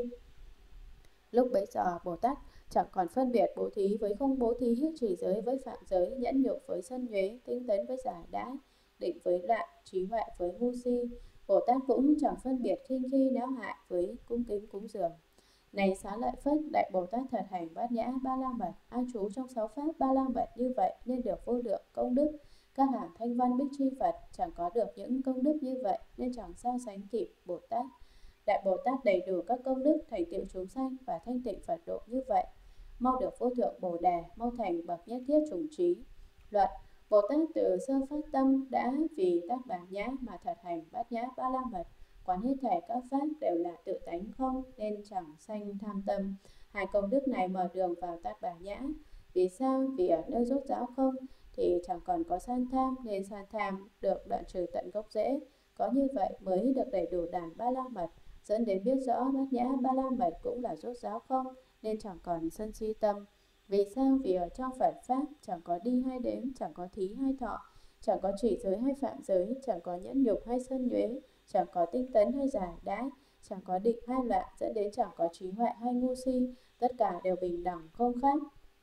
Lúc bấy giờ Bồ Tát chẳng còn phân biệt bố thí với không bố thí, chỉ giới với phạm giới, nhẫn nhục với sân nhuế, tinh tấn với giải đãi, định với loạn, trí huệ với ngu si. Bồ Tát cũng chẳng phân biệt khinh khi não hại với cung kính cúng dường. Này Xá Lợi Phất, đại Bồ Tát thực hành bát nhã ba la mật, an trú trong sáu pháp ba la mật như vậy, nên được vô lượng công đức. Các hàng thanh văn bích chi Phật chẳng có được những công đức như vậy, nên chẳng sao sánh kịp Bồ Tát. Đại Bồ Tát đầy đủ các công đức thành tựu chúng sanh và thanh tịnh Phật độ như vậy, mau được vô thượng Bồ Đà, mau thành bậc nhất thiết chủng trí. Luật. Bồ Tát từ sơ phát tâm đã vì tát bà nhã mà thực hành bát nhã ba la mật, quán hết thảy các pháp đều là tự tánh không, nên chẳng sanh tham tâm. Hai công đức này mở đường vào tát bà nhã. Vì sao? Vì ở nơi rốt ráo không thì chẳng còn có san tham, nên san tham được đoạn trừ tận gốc rễ. Có như vậy mới được đầy đủ đàn ba la mật, dẫn đến biết rõ bát nhã ba la mật cũng là rốt ráo không, nên chẳng còn sân si tâm. Vì sao? Vì ở trong Phật Pháp chẳng có đi hay đến, chẳng có thí hay thọ, chẳng có chỉ giới hay phạm giới, chẳng có nhẫn nhục hay sân nhuế, chẳng có tinh tấn hay giải đãi, chẳng có định hay loạn, dẫn đến chẳng có trí huệ hay ngu si, tất cả đều bình đẳng không khác.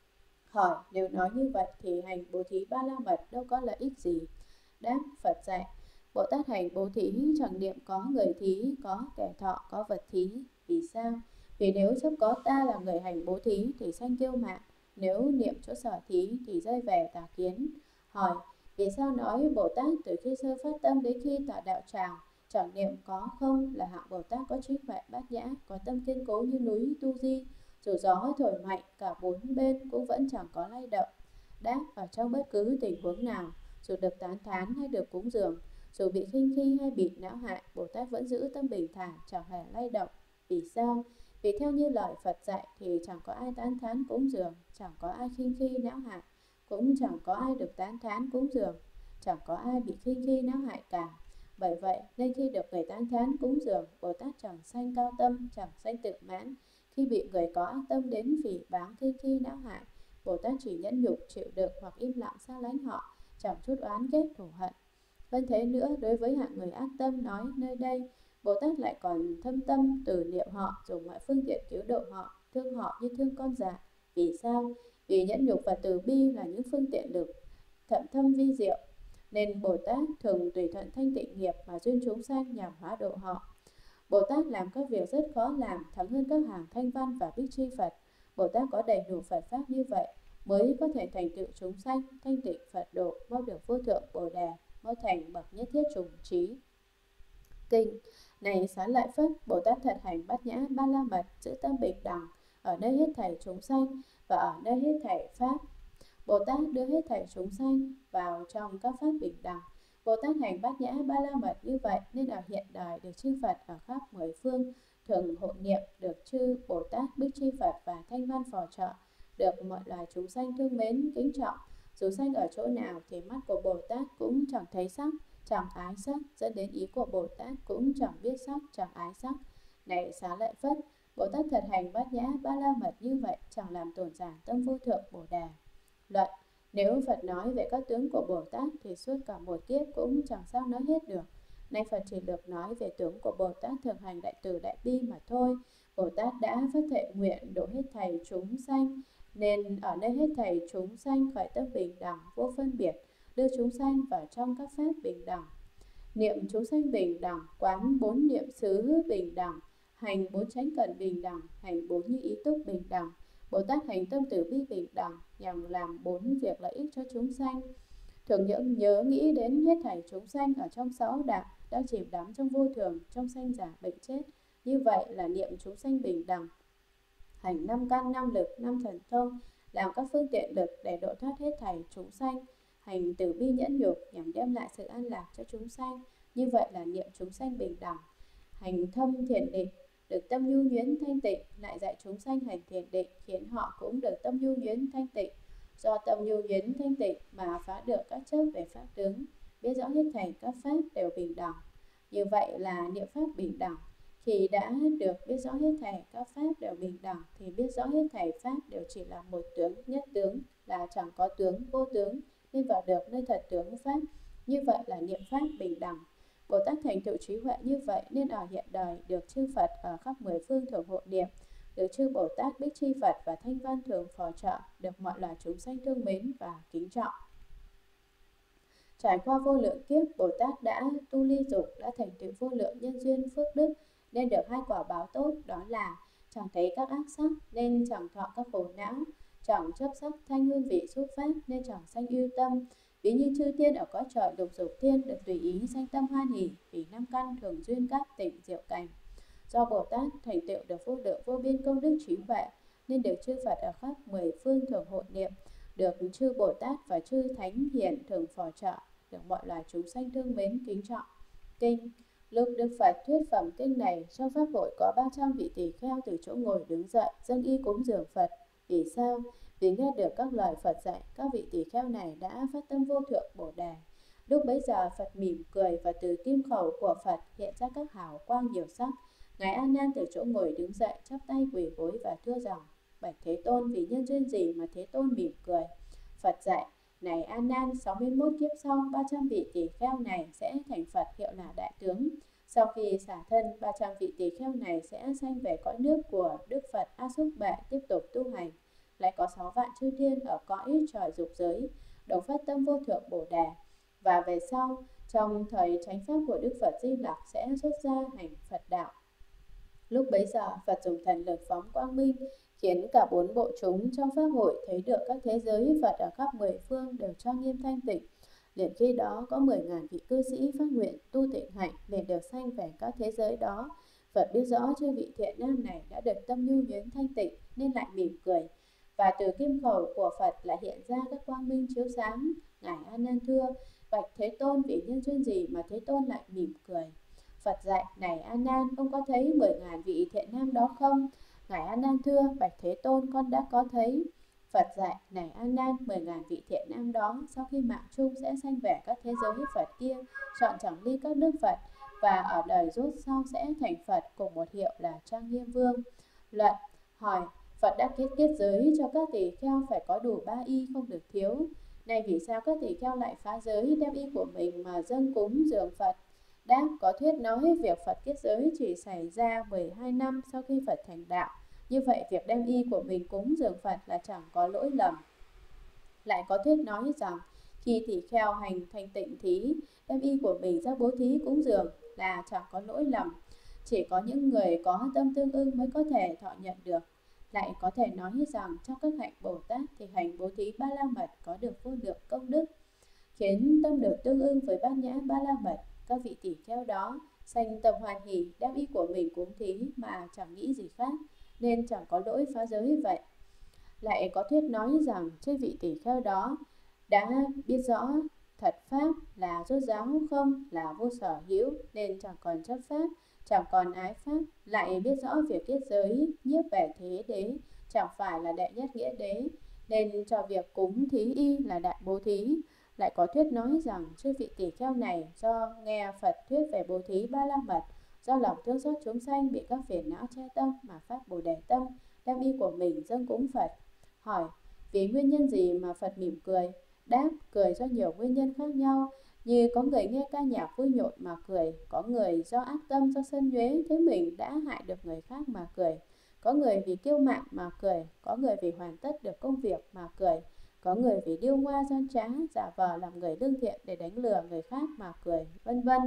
Hỏi, nếu nói như vậy thì hành bố thí ba la mật đâu có lợi ích gì? Đáp, Phật dạy, Bồ Tát hành bố thí chẳng niệm có người thí, có kẻ thọ, có vật thí. Vì sao? Vì nếu chấp có ta là người hành bố thí thì sanh kiêu mạn, nếu niệm chỗ sở thí thì rơi về tà kiến. Hỏi, vì sao nói Bồ Tát từ khi sơ phát tâm đến khi tọa đạo tràng chẳng niệm có không là hạng Bồ Tát có trí huệ bát nhã, có tâm kiên cố như núi Tu Di, dù gió thổi mạnh cả bốn bên cũng vẫn chẳng có lay động. Đáp, ở trong bất cứ tình huống nào, dù được tán thán hay được cúng dường, dù bị khinh khi hay bị não hại, Bồ Tát vẫn giữ tâm bình thản, chẳng hề lay động. Vì sao? Vì theo như lời Phật dạy thì chẳng có ai tán thán cúng dường, chẳng có ai khinh khi não hại, cũng chẳng có ai được tán thán cúng dường, chẳng có ai bị khinh khi não hại cả. Bởi vậy nên khi được người tán thán cúng dường, Bồ Tát chẳng sanh cao tâm, chẳng sanh tự mãn. Khi bị người có ác tâm đến phỉ báng khinh khi não hại, Bồ Tát chỉ nhẫn nhục chịu đựng hoặc im lặng xa lánh họ, chẳng chút oán ghét thù hận. Hơn thế nữa, đối với hạng người ác tâm nói nơi đây, Bồ Tát lại còn thâm tâm từ niệm họ, dùng mọi phương tiện cứu độ họ, thương họ như thương con dạ. Vì sao? Vì nhẫn nhục và từ bi là những phương tiện lực thậm thâm vi diệu, nên Bồ Tát thường tùy thuận thanh tịnh nghiệp mà duyên chúng sanh nhằm hóa độ họ. Bồ Tát làm các việc rất khó làm, thắng hơn các hàng thanh văn và bích chi Phật. Bồ Tát có đầy đủ Phật pháp như vậy mới có thể thành tựu chúng sanh, thanh tịnh Phật độ, mau được vô thượng Bồ Đà, mau thành bậc nhất thiết chủng trí. Kinh. Này Xá Lợi Phất, Bồ Tát thật hành bát nhã ba la mật, giữ tâm bình đẳng ở nơi hết thảy chúng sanh và ở nơi hết thảy pháp. Bồ Tát đưa hết thảy chúng sanh vào trong các pháp bình đẳng, Bồ Tát hành bát nhã ba la mật như vậy nên ở hiện đời được chư Phật ở khắp mười phương thường hộ niệm, được chư Bồ Tát Bích Chi Phật và Thanh Văn phò trợ, được mọi loài chúng sanh thương mến kính trọng. Dù sanh ở chỗ nào thì mắt của Bồ Tát cũng chẳng thấy sắc, chẳng ái sắc, dẫn đến ý của Bồ Tát cũng chẳng biết sắc, chẳng ái sắc. Này Xá Lợi Phất, Bồ Tát thật hành bát nhã ba la mật như vậy chẳng làm tổn giảm tâm vô thượng Bồ Đà. Luận: nếu Phật nói về các tướng của Bồ Tát thì suốt cả một kiếp cũng chẳng sao nói hết được. Nay Phật chỉ được nói về tướng của Bồ Tát thường hành đại từ đại bi mà thôi. Bồ Tát đã phát thệ nguyện độ hết thảy chúng sanh, nên ở nơi hết thảy chúng sanh khởi tâm bình đẳng vô phân biệt, đưa chúng sanh vào trong các pháp bình đẳng. Niệm chúng sanh bình đẳng, quán bốn niệm xứ bình đẳng, hành bốn chánh cẩn bình đẳng, hành bốn như ý túc bình đẳng. Bồ Tát hành tâm từ bi bình đẳng nhằm làm bốn việc lợi ích cho chúng sanh. Thường những nhớ nghĩ đến hết thảy chúng sanh ở trong sáu đạo đang chìm đắm trong vô thường, trong sanh giả bệnh chết. Như vậy là niệm chúng sanh bình đẳng. Hành năm căn, năm lực, năm thần thông làm các phương tiện lực để độ thoát hết thảy chúng sanh. Hành từ bi nhẫn nhục nhằm đem lại sự an lạc cho chúng sanh. Như vậy là niệm chúng sanh bình đẳng. Hành thâm thiền định, được tâm nhu nhuyễn thanh tịnh, lại dạy chúng sanh hành thiền định, khiến họ cũng được tâm nhu nhuyễn thanh tịnh. Do tâm nhu nhuyễn thanh tịnh mà phá được các chấp về pháp tướng, biết rõ hết thảy các pháp đều bình đẳng. Như vậy là niệm pháp bình đẳng. Khi đã được biết rõ hết thảy các pháp đều bình đẳng thì biết rõ hết thảy pháp đều chỉ là một tướng, nhất tướng, là chẳng có tướng, vô tướng, nên vào được nơi thật tướng pháp. Như vậy là niệm pháp bình đẳng. Bồ Tát thành tựu trí huệ như vậy nên ở hiện đời được chư Phật ở khắp mười phương thường hộ niệm, được chư Bồ Tát Bích Chi Phật và Thanh Văn thường phò trợ, được mọi loài chúng sanh thương mến và kính trọng. Trải qua vô lượng kiếp, Bồ Tát đã tu ly dục, đã thành tựu vô lượng nhân duyên phước đức, nên được hai quả báo tốt, đó là chẳng thấy các ác sắc nên chẳng thọ các khổ não, chẳng chấp sắc thanh hương vị xúc pháp nên chẳng sanh ưu tâm. Ví như chư thiên ở cõi trời lục dục thiên được tùy ý sanh tâm hoan hỷ, vì năm căn thường duyên các tịnh diệu cảnh. Do Bồ Tát thành tựu được vô lượng vô biên công đức trí huệ, nên được chư Phật ở khắp mười phương thường hộ niệm, được chư Bồ Tát và chư Thánh Hiền thường phò trợ, được mọi loài chúng sanh thương mến kính trọng. Kinh: lúc Đức Phật thuyết phẩm kinh này, trong pháp hội có ba trăm vị tỳ kheo từ chỗ ngồi đứng dậy dâng y cúng dường Phật. Vì sao? Vì nghe được các lời Phật dạy, các vị tỳ kheo này đã phát tâm vô thượng Bồ Đề. Lúc bấy giờ Phật mỉm cười và từ kim khẩu của Phật hiện ra các hào quang nhiều sắc. Ngài A Nan từ chỗ ngồi đứng dậy, chắp tay quỳ gối và thưa rằng: bạch Thế Tôn, vì nhân duyên gì mà Thế Tôn mỉm cười? Phật dạy: này A Nan, sáu mươi mốt kiếp sau, ba trăm vị tỳ kheo này sẽ thành Phật hiệu là Đại Tướng. Sau khi xả thân, ba trăm vị tỳ kheo này sẽ sanh về cõi nước của Đức Phật A Xúc Bệ tiếp tục tu hành. Lại có sáu vạn chư thiên ở cõi trời dục giới đồng phát tâm vô thượng Bồ Đề. Và về sau, trong thời chánh pháp của Đức Phật Di Lặc sẽ xuất ra hành Phật đạo. Lúc bấy giờ, Phật dùng thần lực phóng quang minh, khiến cả bốn bộ chúng trong pháp hội thấy được các thế giới Phật ở khắp mười phương đều cho nghiêm thanh tịnh. Liền khi đó có mười ngàn vị cư sĩ phát nguyện tu tịnh hạnh, liền được sanh về các thế giới đó. Phật biết rõ chư vị thiện nam này đã được tâm nhu nhuyễn thanh tịnh, nên lại mỉm cười. Và từ kim khẩu của Phật lại hiện ra các quang minh chiếu sáng. Ngài A Nan thưa: bạch Thế Tôn, vì nhân duyên gì mà Thế Tôn lại mỉm cười? Phật dạy: này A Nan, ông có thấy mười ngàn vị thiện nam đó không? Ngài A Nan thưa: bạch Thế Tôn, con đã có thấy. Phật dạy: này A Nan, mười ngàn vị thiện nam đó sau khi mạng chung sẽ sanh về các thế giới Phật kia, chọn chẳng ly các đức Phật, và ở đời rốt sau sẽ thành Phật cùng một hiệu là Trang Nghiêm Vương. Luận: hỏi: Phật đã kết kết giới cho các tỳ kheo phải có đủ ba y không được thiếu. Này vì sao các tỳ kheo lại phá giới đem y của mình mà dâng cúng dường Phật? Đáp: có thuyết nói việc Phật kết giới chỉ xảy ra mười hai năm sau khi Phật thành đạo. Như vậy việc đem y của mình cúng dường Phật là chẳng có lỗi lầm. Lại có thuyết nói rằng khi tỳ kheo hành thành tịnh thí, đem y của mình ra bố thí cúng dường là chẳng có lỗi lầm. Chỉ có những người có tâm tương ưng mới có thể thọ nhận được. Lại có thể nói rằng trong các hạnh Bồ Tát thì hành bố thí ba la mật có được vô lượng công đức, khiến tâm được tương ưng với bát nhã ba la mật. Các vị tỳ kheo đó sanh tâm hoan hỷ, đem y của mình cúng thí mà chẳng nghĩ gì khác, nên chẳng có lỗi phá giới vậy. Lại có thuyết nói rằng chư vị tỳ kheo đó đã biết rõ thật pháp là rốt ráo không, là vô sở hữu, nên chẳng còn chấp pháp, chẳng còn ái pháp, lại biết rõ việc kết giới nhiếp về thế đế, chẳng phải là đệ nhất nghĩa đế, nên cho việc cúng thí y là đại bố thí. Lại có thuyết nói rằng chư vị tỷ kheo này do nghe Phật thuyết về bố thí ba la mật, do lòng thương xót chúng sanh bị các phiền não che tâm mà phát bồ đề tâm, đem y của mình dâng cúng Phật. Hỏi: vì nguyên nhân gì mà Phật mỉm cười? Đáp: cười do nhiều nguyên nhân khác nhau, như có người nghe ca nhạc vui nhộn mà cười, có người do ác tâm, do sân nhuế thấy mình đã hại được người khác mà cười, có người vì kiêu mạn mà cười, có người vì hoàn tất được công việc mà cười, có người vì điêu ngoa gian trá, giả vờ làm người lương thiện để đánh lừa người khác mà cười, vân vân.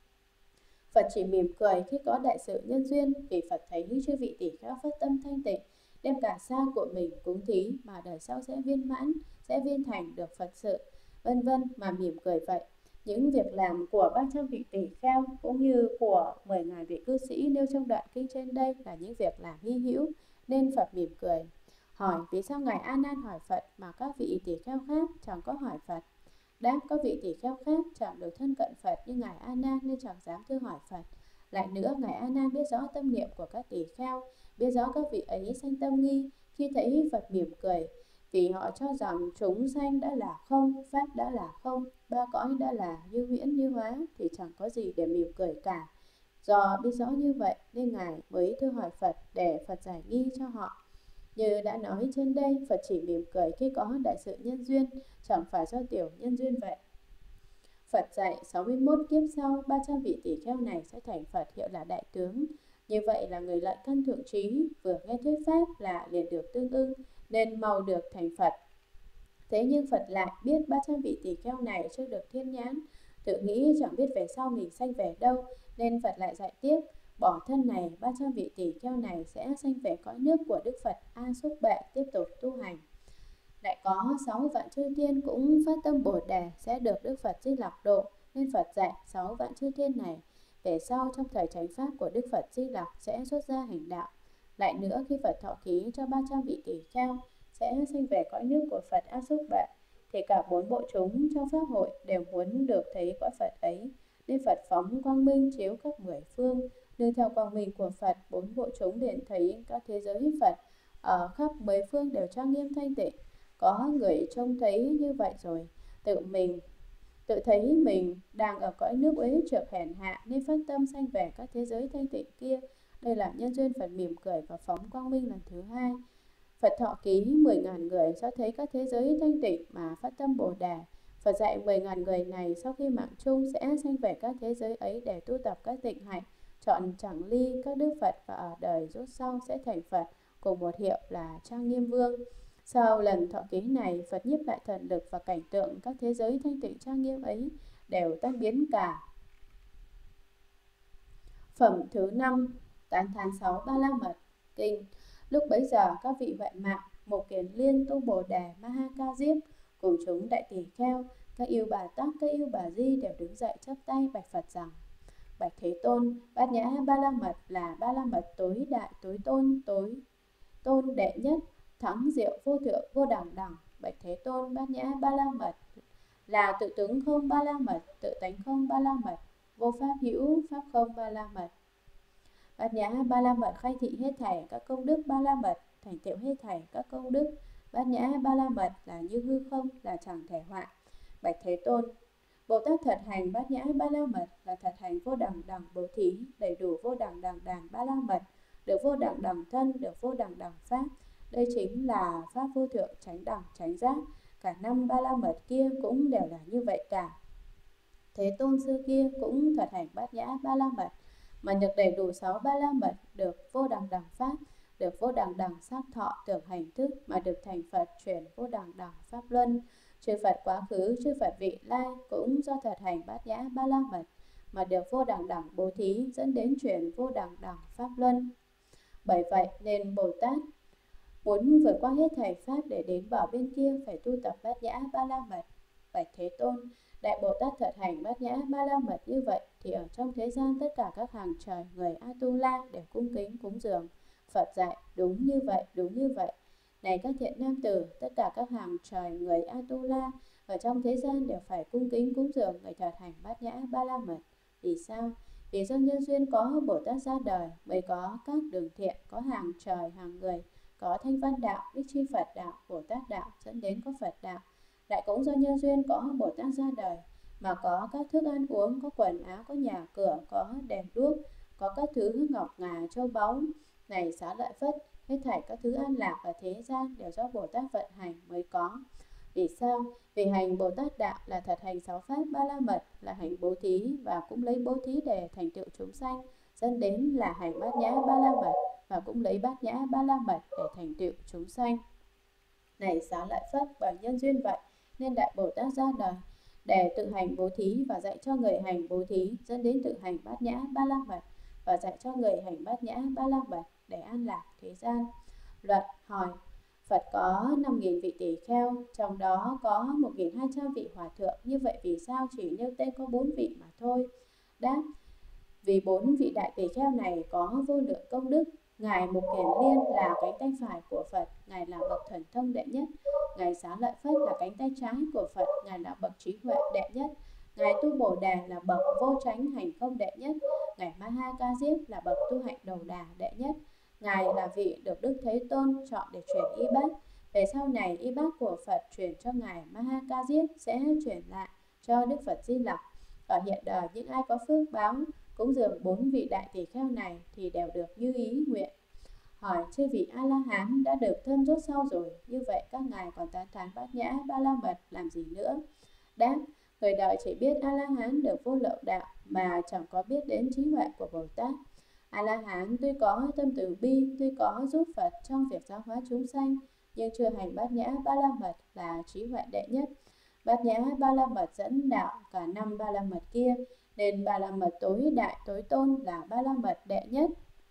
Phật chỉ mỉm cười khi có đại sự nhân duyên, vì Phật thấy những chư vị tỷ kheo phát tâm thanh tịnh, đem cả sa của mình cúng thí mà đời sau sẽ viên mãn, sẽ viên thành được Phật sự, vân vân mà mỉm cười vậy. Những việc làm của ba trăm vị tỷ kheo cũng như của mười ngàn vị cư sĩ nêu trong đoạn kinh trên đây là những việc làm hy hữu, nên Phật mỉm cười. Hỏi: vì sao ngài A Nan hỏi Phật mà các vị tỷ kheo khác chẳng có hỏi Phật? Đáp: các vị tỷ kheo khác chẳng được thân cận Phật như ngài A Nan nên chẳng dám thưa hỏi Phật. Lại nữa, ngài A Nan biết rõ tâm niệm của các tỷ kheo, biết rõ các vị ấy sanh tâm nghi khi thấy Phật mỉm cười, vì họ cho rằng chúng sanh đã là không, pháp đã là không, ba cõi đã là như huyễn như hóa, thì chẳng có gì để mỉm cười cả. Do biết rõ như vậy nên ngài mới thưa hỏi Phật để Phật giải nghi cho họ. Như đã nói trên đây, Phật chỉ mỉm cười khi có đại sự nhân duyên, chẳng phải do tiểu nhân duyên vậy. Phật dạy sáu mươi mốt kiếp sau, ba trăm vị tỷ kheo này sẽ thành Phật, hiệu là đại tướng. Như vậy là người lợi căn thượng trí, vừa nghe thuyết pháp là liền được tương ưng, nên mau được thành Phật. Thế nhưng Phật lại biết ba trăm vị tỷ kheo này chưa được thiên nhãn, tự nghĩ chẳng biết về sau mình sanh về đâu, nên Phật lại dạy tiếp: bỏ thân này, ba trăm vị tỷ kheo này sẽ sanh về cõi nước của Đức Phật A Xúc Bệ tiếp tục tu hành. Lại có sáu vạn chư thiên cũng phát tâm Bồ Đề sẽ được Đức Phật Di Lặc độ, nên Phật dạy sáu vạn chư thiên này về sau trong thời chánh pháp của Đức Phật Di Lặc sẽ xuất gia hành đạo. Lại nữa, khi Phật thọ ký cho ba trăm vị tỷ kheo sẽ sinh về cõi nước của Phật A Xúc Bệ, thì cả bốn bộ chúng trong pháp hội đều muốn được thấy cõi Phật ấy, nên Phật phóng quang minh chiếu khắp mười phương. Nương theo quang minh của Phật, bốn bộ chúng liền thấy các thế giới Phật ở khắp mười phương đều trang nghiêm thanh tịnh. Có người trông thấy như vậy rồi, tự mình tự thấy mình đang ở cõi nước uế trượt hèn hạ, nên phát tâm sanh về các thế giới thanh tịnh kia. Đây là nhân duyên Phật mỉm cười và phóng quang minh lần thứ hai. Phật thọ ký mười ngàn người do thấy các thế giới thanh tịnh mà phát tâm Bồ Đề. Phật dạy mười ngàn người này sau khi mạng chung sẽ sanh về các thế giới ấy để tu tập các tịnh hạnh, chọn chẳng ly các đức Phật, và ở đời rốt sau sẽ thành Phật, cùng một hiệu là Trang Nghiêm Vương. Sau lần thọ ký này, Phật nhiếp lại thần lực và cảnh tượng các thế giới thanh tịnh trang nghiêm ấy đều tan biến cả. Phẩm thứ năm, tán thán sáu ba la mật kinh. Lúc bấy giờ các vị huệ mạng, Mục Kiền Liên, Tu Bồ Đề, Ma Ha Ca Diếp cùng chúng đại tỷ kheo, các yêu bà tắc, các yêu bà di đều đứng dậy chắp tay bạch Phật rằng: bạch Thế Tôn, bát nhã ba la mật là ba la mật tối đại, tối tôn, tối tôn đệ nhất, thắng diệu vô thượng, vô đẳng đẳng. Bạch Thế Tôn, bát nhã ba la mật là tự tướng không ba la mật, tự tánh không ba la mật, vô pháp hữu, pháp không ba la mật. Bát nhã ba la mật khai thị hết thảy các công đức ba la mật, thành tựu hết thảy các công đức. Bát nhã ba la mật là như hư không, là chẳng thể hoại. Bạch Thế Tôn, Bồ Tát thật hành bát nhã ba la mật là thật hành vô đẳng đẳng bố thí, đầy đủ vô đẳng đẳng đàn ba la mật, được vô đẳng đẳng thân, được vô đẳng đẳng pháp. Đây chính là pháp vô thượng chánh đẳng chánh giác. Cả năm ba la mật kia cũng đều là như vậy cả. Thế Tôn xưa kia cũng thật hành bát nhã ba la mật, mà được đầy đủ sáu ba la mật, được vô đẳng đẳng pháp, được vô đẳng đẳng sắc thọ tưởng hành thức, mà được thành Phật chuyển vô đẳng đẳng pháp luân. Chư Phật quá khứ, chư Phật vị lai cũng do thật hành bát nhã ba la mật, mà được vô đẳng đẳng bố thí, dẫn đến chuyển vô đẳng đẳng pháp luân. Bởi vậy nên Bồ Tát muốn vượt qua hết thảy pháp để đến bờ bên kia phải tu tập bát nhã ba la mật. Bạch Thế Tôn, Đại Bồ Tát thật hành bát nhã ba la mật như vậy, thì ở trong thế gian tất cả các hàng trời người A Tu La đều cung kính cúng dường. Phật dạy: đúng như vậy, đúng như vậy. Này các thiện nam tử, tất cả các hàng trời người Atula ở trong thế gian đều phải cung kính cúng dường người thật hành Bát Nhã Ba La Mật. Vì sao? Vì do nhân duyên có Bồ Tát ra đời mới có các đường thiện, có hàng trời hàng người, có thanh văn đạo, Bích Chi Phật đạo, Bồ Tát đạo dẫn đến có Phật đạo. Lại cũng do nhân duyên có Bồ Tát ra đời mà có các thức ăn uống, có quần áo, có nhà cửa, có đèn đuốc, có các thứ ngọc ngà châu báu. Này Xá Lợi Phất, hết thảy các thứ an lạc ở thế gian đều do Bồ Tát vận hành mới có. Vì sao? Vì hành Bồ Tát đạo là thật hành sáu pháp Ba La Mật, là hành bố thí và cũng lấy bố thí để thành tựu chúng sanh, dẫn đến là hành Bát Nhã Ba La Mật và cũng lấy Bát Nhã Ba La Mật để thành tựu chúng sanh. Này Xá Lợi Phất, bởi nhân duyên vậy nên Đại Bồ Tát ra đời để tự hành bố thí và dạy cho người hành bố thí, dẫn đến tự hành Bát Nhã Ba La Mật và dạy cho người hành Bát Nhã Ba La Mật để an lạc thế gian. Luận hỏi: Phật có năm nghìn vị tỷ kheo, trong đó có một nghìn hai trăm vị hòa thượng, như vậy vì sao chỉ nêu tên có bốn vị mà thôi? Đáp: vì bốn vị đại tỷ kheo này có vô lượng công đức. Ngài Mục Kiền Liên là cánh tay phải của Phật, Ngài là bậc thần thông đệ nhất. Ngài Xá Lợi Phất là cánh tay trái của Phật, Ngài là bậc trí huệ đệ nhất. Ngài Tu Bồ Đề là bậc vô chánh hành không đệ nhất. Ngài Ma Ha Ca Diếp là bậc tu hạnh đầu đà đệ nhất. Ngài là vị được Đức Thế Tôn chọn để truyền y bát. Về sau này, y bát của Phật truyền cho Ngài Ma Ha Ca Diếp sẽ truyền lại cho Đức Phật Di Lặc. Ở hiện đời, những ai có phước báo cúng dường bốn vị đại tỷ kheo này thì đều được như ý nguyện. Hỏi: chư vị A La Hán đã được thân rốt sau rồi, như vậy các ngài còn tán thán Bát Nhã Ba La Mật làm gì nữa? Đáp: người đời chỉ biết A La Hán được vô lậu đạo mà chẳng có biết đến trí huệ của Bồ Tát. A La Hán tuy có tâm từ bi, tuy có giúp Phật trong việc giáo hóa chúng sanh, nhưng chưa hành Bát Nhã Ba La Mật là trí huệ đệ nhất. Bát Nhã Ba La Mật dẫn đạo cả năm Ba La Mật kia, nên Ba La Mật tối đại tối tôn là Ba La Mật đệ nhất,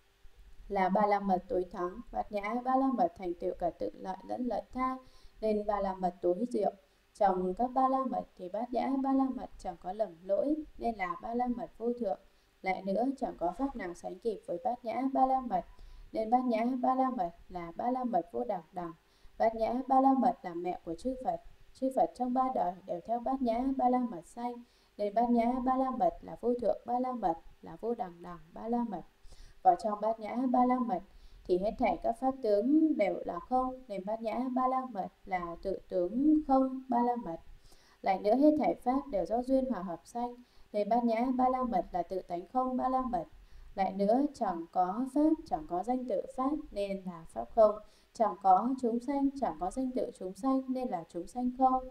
là Ba La Mật tối thắng. Bát Nhã Ba La Mật thành tựu cả tự lợi lẫn lợi tha, nên Ba La Mật tối diệu. Trong các Ba La Mật thì Bát Nhã Ba La Mật chẳng có lầm lỗi, nên là Ba La Mật vô thượng. Lại nữa, chẳng có pháp nào sánh kịp với Bát Nhã Ba La Mật, nên Bát Nhã Ba La Mật là Ba La Mật vô đẳng đẳng. Bát Nhã Ba La Mật là mẹ của chư Phật. Chư Phật trong ba đời đều theo Bát Nhã Ba La Mật sanh, nên Bát Nhã Ba La Mật là vô thượng Ba La Mật, là vô đẳng đẳng Ba La Mật. Vào trong Bát Nhã Ba La Mật thì hết thảy các pháp tướng đều là không, nên Bát Nhã Ba La Mật là tự tướng không Ba La Mật. Lại nữa, hết thảy pháp đều do duyên hòa hợp sanh, nên Bát Nhã Ba La Mật là tự tánh không Ba La Mật. Lại nữa, chẳng có pháp, chẳng có danh tự pháp, nên là pháp không. Chẳng có chúng sanh, chẳng có danh tự chúng sanh, nên là chúng sanh không.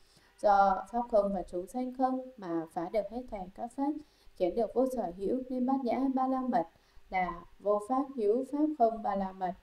Do pháp không và chúng sanh không mà phá được hết thảy các pháp, khiến được vô sở hữu, nên Bát Nhã Ba La Mật là vô pháp hữu pháp không Ba La Mật.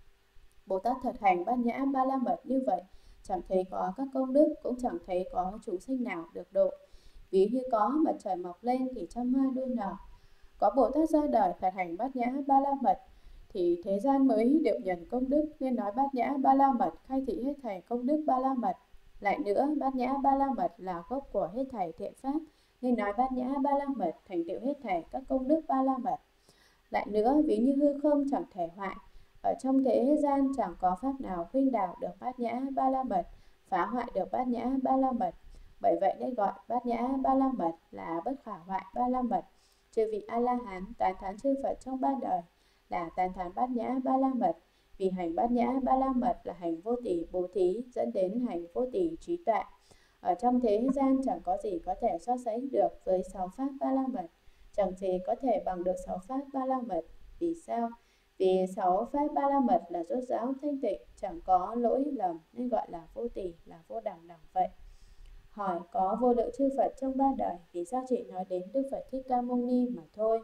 Bồ Tát thật hành Bát Nhã Ba La Mật như vậy, chẳng thấy có các công đức, cũng chẳng thấy có chúng sinh nào được độ. Ví như có mặt trời mọc lên thì trăm hoa đua nở. Có Bồ Tát ra đời thật hành Bát Nhã Ba La Mật thì thế gian mới được nhận công đức, nên nói Bát Nhã Ba La Mật khai thị hết thảy công đức Ba La Mật. Lại nữa, Bát Nhã Ba La Mật là gốc của hết thảy thiện pháp, nên nói Bát Nhã Ba La Mật thành tựu hết thảy các công đức Ba La Mật. Lại nữa, ví như hư không chẳng thể hoại, ở trong thế gian chẳng có pháp nào khuynh đảo được Bát Nhã Ba La Mật, phá hoại được Bát Nhã Ba La Mật. Bởi vậy nên gọi Bát Nhã Ba La Mật là bất khả hoại Ba La Mật. Chư vị A La Hán tán thán chư Phật trong ba đời là tán thán Bát Nhã Ba La Mật, vì hành Bát Nhã Ba La Mật là hành vô tỷ bố thí, dẫn đến hành vô tỷ trí tuệ. Ở trong thế gian chẳng có gì có thể so sánh được với sáu pháp Ba La Mật, chẳng gì có thể bằng được sáu pháp Ba La Mật. Vì sao? Vì sáu pháp Ba La Mật là rốt ráo thanh tịnh, chẳng có lỗi lầm, nên gọi là vô tỷ, là vô đẳng đẳng vậy. Hỏi: có vô lượng chư Phật trong ba đời, vì sao chỉ nói đến Đức Phật Thích Ca Mâu Ni mà thôi?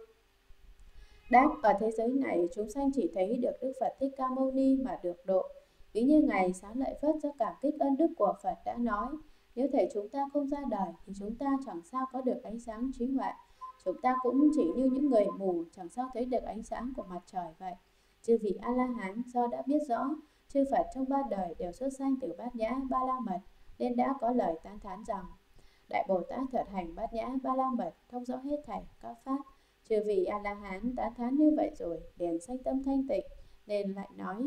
Đáp: ở thế giới này, chúng sanh chỉ thấy được Đức Phật Thích Ca Mâu Ni mà được độ. Ví như Ngài Xá Lợi Phất do cảm kích ân đức của Phật đã nói: nếu thể chúng ta không ra đời thì chúng ta chẳng sao có được ánh sáng trí huệ. Chúng ta cũng chỉ như những người mù, chẳng sao thấy được ánh sáng của mặt trời vậy. Chư vị A La Hán do đã biết rõ chư Phật trong ba đời đều xuất sanh từ Bát Nhã Ba La Mật, nên đã có lời tán thán rằng: Đại Bồ Tát thật hành Bát Nhã Ba La Mật, thông rõ hết thảy các pháp. Chư vị A La Hán tán thán như vậy rồi, liền sanh tâm thanh tịnh, nên lại nói: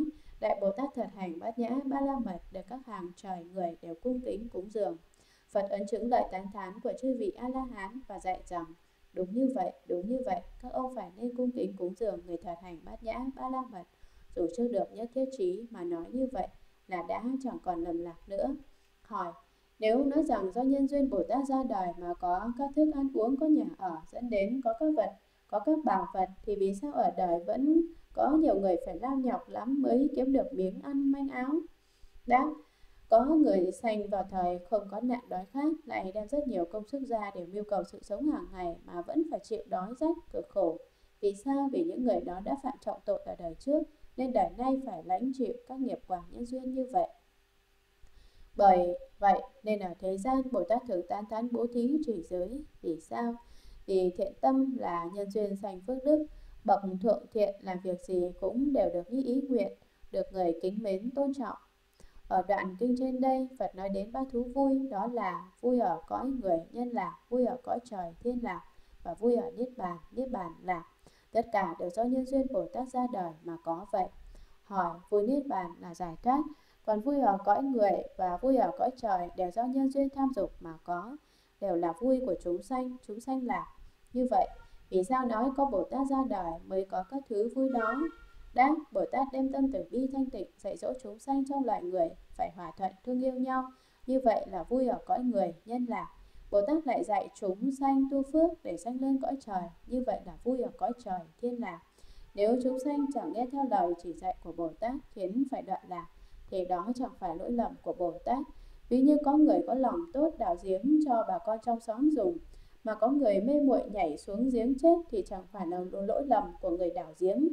Đại Bồ Tát thật hành bát nhã ba la mật được các hàng trời người đều cung kính cúng dường. Phật ấn chứng lời tán thán của chư vị A La Hán và dạy rằng đúng như vậy, đúng như vậy, các ông phải nên cung kính cúng dường người thật hành bát nhã ba la mật. Dù chưa được nhất thiết trí mà nói như vậy là đã chẳng còn lầm lạc nữa. Hỏi: nếu nói rằng do nhân duyên Bồ Tát ra đời mà có các thức ăn uống, có nhà ở, dẫn đến có các vật, có các bảo vật, thì vì sao ở đời vẫn có nhiều người phải lao nhọc lắm mới kiếm được miếng ăn manh áo? Đáp: có người sanh vào thời không có nạn đói khát, lại đem rất nhiều công sức ra để mưu cầu sự sống hàng ngày mà vẫn phải chịu đói rách cực khổ. Vì sao? Vì những người đó đã phạm trọng tội ở đời trước, nên đời nay phải lãnh chịu các nghiệp quả nhân duyên như vậy. Bởi vậy nên ở thế gian Bồ Tát thường tán thán bố thí trì giới. Vì sao? Vì thiện tâm là nhân duyên sanh phước đức. Bậc thượng thiện làm việc gì cũng đều được như ý nguyện, được người kính mến tôn trọng. Ở đoạn kinh trên đây, Phật nói đến ba thú vui, đó là vui ở cõi người nhân lạc, vui ở cõi trời thiên lạc và vui ở niết bàn, niết bàn lạc. Tất cả đều do nhân duyên Bồ Tát ra đời mà có vậy. Hỏi: vui niết bàn là giải thoát, còn vui ở cõi người và vui ở cõi trời đều do nhân duyên tham dục mà có, đều là vui của chúng sanh, chúng sanh lạc. Như vậy, vì sao nói có Bồ Tát ra đời mới có các thứ vui đó? Đáp: Bồ Tát đem tâm từ bi thanh tịnh dạy dỗ chúng sanh trong loài người phải hòa thuận thương yêu nhau, như vậy là vui ở cõi người nhân lạc. Bồ Tát lại dạy chúng sanh tu phước để sanh lên cõi trời, như vậy là vui ở cõi trời thiên lạc. Nếu chúng sanh chẳng nghe theo lời chỉ dạy của Bồ Tát khiến phải đoạn lạc, thì đó chẳng phải lỗi lầm của Bồ Tát. Ví như có người có lòng tốt đào giếng cho bà con trong xóm dùng, mà có người mê muội nhảy xuống giếng chết, thì chẳng phải là lỗi lầm của người đào giếng.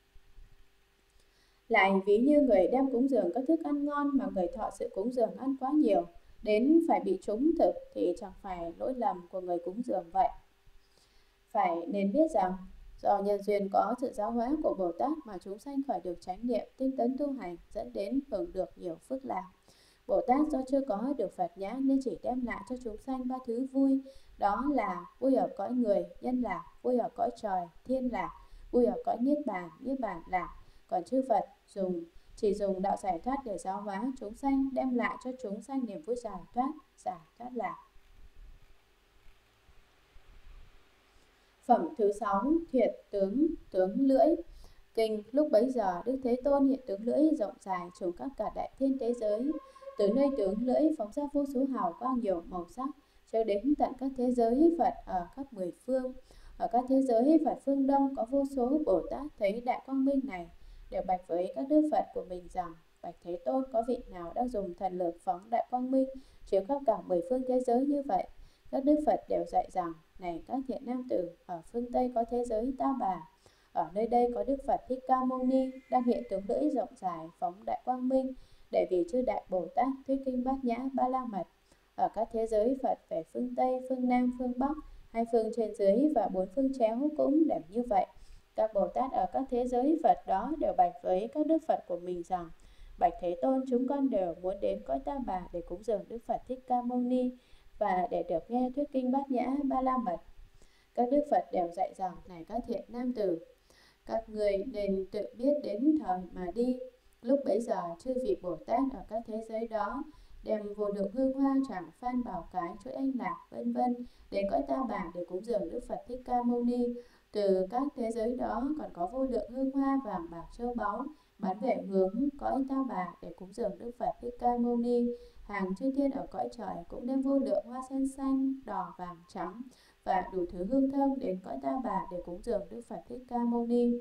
Lại ví như người đem cúng dường các thức ăn ngon mà người thọ sự cúng dường ăn quá nhiều, đến phải bị trúng thực, thì chẳng phải lỗi lầm của người cúng dường vậy. Phải nên biết rằng do nhân duyên có sự giáo hóa của Bồ Tát mà chúng sanh khỏi được chánh niệm, tinh tấn tu hành, dẫn đến hưởng được nhiều phước lạc. Bồ Tát do chưa có được Phật nhãn nên chỉ đem lại cho chúng sanh ba thứ vui, đó là vui ở cõi người nhân lạc, vui ở cõi trời thiên lạc, vui ở cõi niết bàn, niết bàn lạc. Còn chư Phật dùng chỉ dùng đạo giải thoát để giáo hóa chúng sanh, đem lại cho chúng sanh niềm vui giải thoát, giải thoát lạc. Phẩm thứ sáu: thiện tướng, tướng lưỡi. Kinh: lúc bấy giờ Đức Thế Tôn hiện tướng lưỡi rộng dài trùng các cả đại thiên thế giới. Từ nơi tướng lưỡi phóng ra vô số hào quang nhiều màu sắc, cho đến tận các thế giới Phật ở các mười phương. Ở các thế giới Phật phương Đông có vô số Bồ Tát thấy đại quang minh này, đều bạch với các đức Phật của mình rằng: bạch Thế Tôn, có vị nào đang dùng thần lực phóng đại quang minh chiếu khắp cả mười phương thế giới như vậy? Các đức Phật đều dạy rằng: này các thiện nam tử, ở phương Tây có thế giới Ta Bà, ở nơi đây có Đức Phật Thích Ca Mâu Ni đang hiện tướng lưỡi rộng dài phóng đại quang minh để vì chư đại Bồ Tát thuyết kinh bát nhã ba la mật. Ở các thế giới Phật về phương Tây, phương Nam, phương Bắc, hai phương trên dưới và bốn phương chéo cũng đều như vậy. Các Bồ Tát ở các thế giới Phật đó đều bạch với các đức Phật của mình rằng: bạch Thế Tôn, chúng con đều muốn đến cõi Ta Bà để cúng dường Đức Phật Thích Ca Mâu Ni và để được nghe thuyết kinh bát nhã ba la mật. Các đức Phật đều dạy rằng: này các thiện nam tử, các người nên tự biết đến thời mà đi. Lúc bấy giờ chư vị Bồ Tát ở các thế giới đó đem vô lượng hương hoa, tràng phan, bảo cái, chuỗi anh lạc, vân vân đến cõi Ta Bà để cúng dường Đức Phật Thích Ca Mâu Ni. Từ các thế giới đó còn có vô lượng hương hoa, vàng bạc, châu báu bán về hướng cõi Ta Bà để cúng dường Đức Phật Thích Ca Mâu Ni. Hàng chư thiên ở cõi trời cũng đem vô lượng hoa sen xanh, đỏ, vàng, trắng và đủ thứ hương thơm đến cõi Ta Bà để cúng dường Đức Phật Thích Ca Mâu Ni.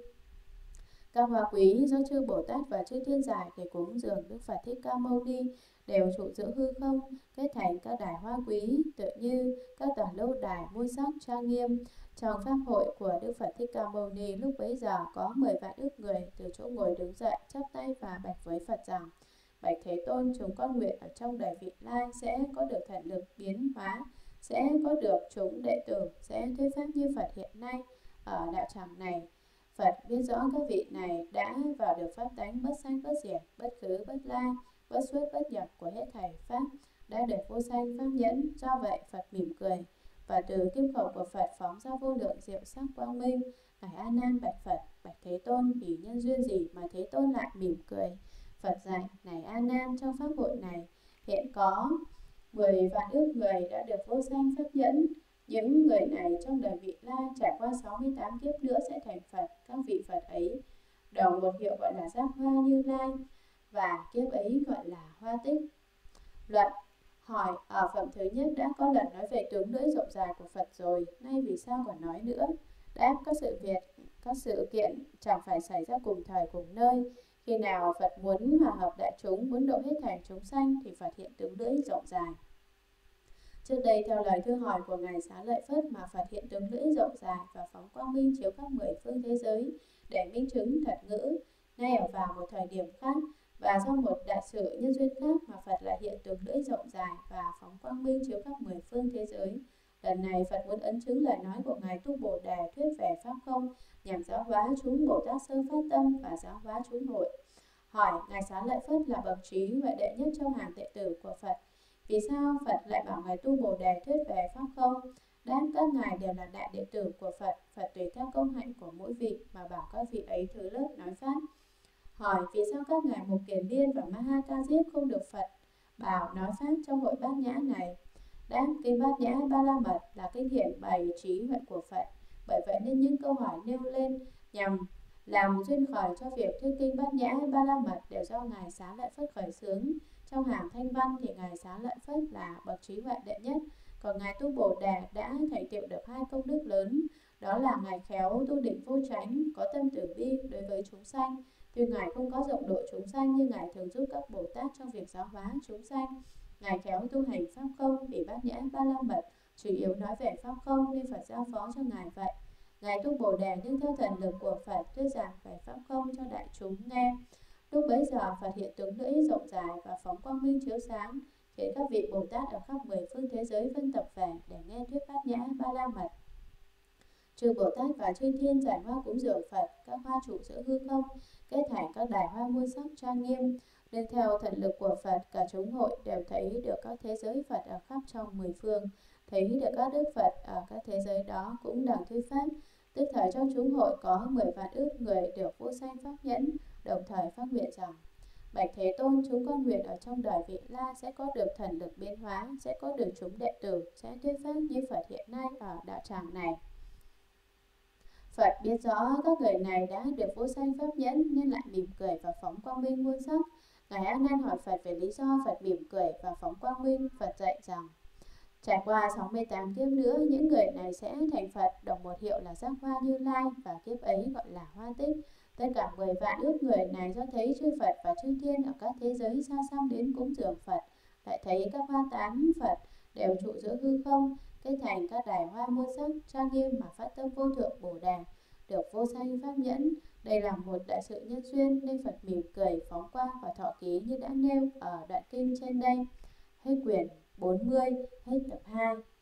Các hoa quý do chư Bồ Tát và chư thiên giải để cúng dường Đức Phật Thích Ca Mâu Ni đều trụ giữa hư không, kết thành các đài hoa quý, tựa như các tòa lâu đài muôn sắc trang nghiêm. Trong pháp hội của Đức Phật Thích Ca Mâu Ni, lúc bấy giờ có mười vạn ức người từ chỗ ngồi đứng dậy, chắp tay và bạch với Phật rằng: bạch Thế Tôn, chúng con nguyện ở trong đời vị lai sẽ có được thần lực biến hóa, sẽ có được chúng đệ tử, sẽ thuyết pháp như Phật hiện nay ở đạo tràng này. Phật biết rõ các vị này đã vào được pháp tánh bất sanh bất diệt, bất khứ bất lai, bất xuất bất nhập của hết thảy pháp, đã được vô sanh pháp nhẫn. Do vậy Phật mỉm cười, và từ kim khẩu của Phật phóng ra vô lượng diệu sắc quang minh. Ngài A Nan bạch Phật: bạch Thế Tôn, vì nhân duyên gì mà Thế Tôn lại mỉm cười? Phật dạy: Này A Nan, trong pháp hội này hiện có mười vạn ước người đã được vô sanh pháp nhẫn. Những người này trong đời vị lai trải qua sáu mươi tám kiếp nữa sẽ thành Phật. Các vị Phật ấy đồng một hiệu gọi là Giác Hoa Như Lai, và kiếp ấy gọi là Hoa Tích. Luận: Hỏi: Ở phẩm thứ nhất đã có lần nói về tướng lưỡi rộng dài của Phật rồi, nay vì sao còn nói nữa? Đáp: Các sự việc, các sự kiện chẳng phải xảy ra cùng thời cùng nơi. Khi nào Phật muốn hòa hợp đại chúng, muốn độ hết thảy chúng sanh thì Phật hiện tướng lưỡi rộng dài. Trước đây theo lời thư hỏi của Ngài Xá Lợi Phất mà Phật hiện tướng lưỡi rộng dài và phóng quang minh chiếu khắp mười phương thế giới để minh chứng thật ngữ. Nay ở vào một thời điểm khác và do một đại sự nhân duyên khác mà Phật lại hiện tướng lưỡi rộng dài và phóng quang minh chiếu khắp mười phương thế giới. Lần này Phật muốn ấn chứng lời nói của Ngài Tu Bồ Đề thuyết về pháp không, nhằm giáo hóa chúng Bồ Tát sơ phát tâm và giáo hóa chúng hội. Hỏi: Ngài Xá Lợi Phất là bậc trí huệ đệ nhất trong hàng đệ tử của Phật, vì sao Phật lại bảo Ngài Tu Bồ Đề thuyết về pháp không? Đáp: Các ngài đều là đại đệ tử của Phật. Phật tùy theo công hạnh của mỗi vị mà bảo các vị ấy thứ lớp nói pháp. Hỏi: Vì sao các ngài Mục Kiền Liên và Ma Ha Ca Diếp không được Phật bảo nói pháp trong hội Bát Nhã này? Đáp: Kinh Bát Nhã Ba La Mật là kinh hiển bày trí huệ của Phật. Bởi vậy nên những câu hỏi nêu lên nhằm làm duyên khởi cho việc thuyết kinh Bát Nhã Ba La Mật đều do Ngài Xá Lợi Phất khởi xướng. Trong hàng thanh văn thì Ngài Xá Lợi Phất là bậc trí huệ đệ nhất, còn Ngài Tu Bồ Đề đã thành tựu được hai công đức lớn, đó là Ngài khéo tu định vô chánh, có tâm từ bi đối với chúng sanh. Tuy Ngài không có rộng độ chúng sanh nhưng Ngài thường giúp các Bồ Tát trong việc giáo hóa chúng sanh. Ngài khéo tu hành pháp không, vì Bát Nhã Ba La Mật chủ yếu nói về pháp không nên Phật giao phó cho Ngài vậy. Ngài Tu Bồ Đề nương theo thần lực của Phật thuyết giảng về pháp không cho đại chúng nghe. Lúc bấy giờ Phật hiện tướng lưỡi rộng dài và phóng quang minh chiếu sáng, khiến các vị Bồ Tát ở khắp mười phương thế giới phân tập về để nghe thuyết Bát Nhã Ba La Mật. Chư Bồ Tát và chư thiên giải hoa cúng dường Phật, các hoa trụ giữa hư không kết thành các đài hoa muôn sắc trang nghiêm. Nên theo thần lực của Phật, cả chúng hội đều thấy được các thế giới Phật ở khắp trong mười phương, thấy được các đức Phật ở các thế giới đó cũng đang thuyết pháp. Tức thời trong chúng hội có mười vạn ước người được vô sanh pháp nhẫn, đồng thời phát nguyện rằng: Bạch Thế Tôn, chúng con nguyện ở trong đời vị lai sẽ có được thần lực biến hóa, sẽ có được chúng đệ tử, sẽ thuyết pháp như Phật hiện nay ở đạo tràng này. Phật biết rõ các người này đã được vô sanh pháp nhẫn nên lại mỉm cười và phóng quang minh muôn sắc. Ngài A Nan hỏi Phật về lý do Phật mỉm cười và phóng quang minh. Phật dạy rằng: Trải qua sáu mươi tám kiếp nữa, những người này sẽ thành Phật, đồng một hiệu là Giác Hoa Như Lai, và kiếp ấy gọi là Hoa Tích. Tất cả mười vạn ước người này do thấy chư Phật và chư thiên ở các thế giới xa xăm đến cúng dường Phật, lại thấy các hoa tán Phật đều trụ giữa hư không, kết thành các đài hoa muôn sắc trang nghiêm mà phát tâm vô thượng Bồ Đề, được vô sanh pháp nhẫn. Đây là một đại sự nhân duyên nên Phật mỉm cười phóng quang và thọ ký như đã nêu ở đoạn kinh trên đây. Hết quyển bốn mươi, hết tập hai.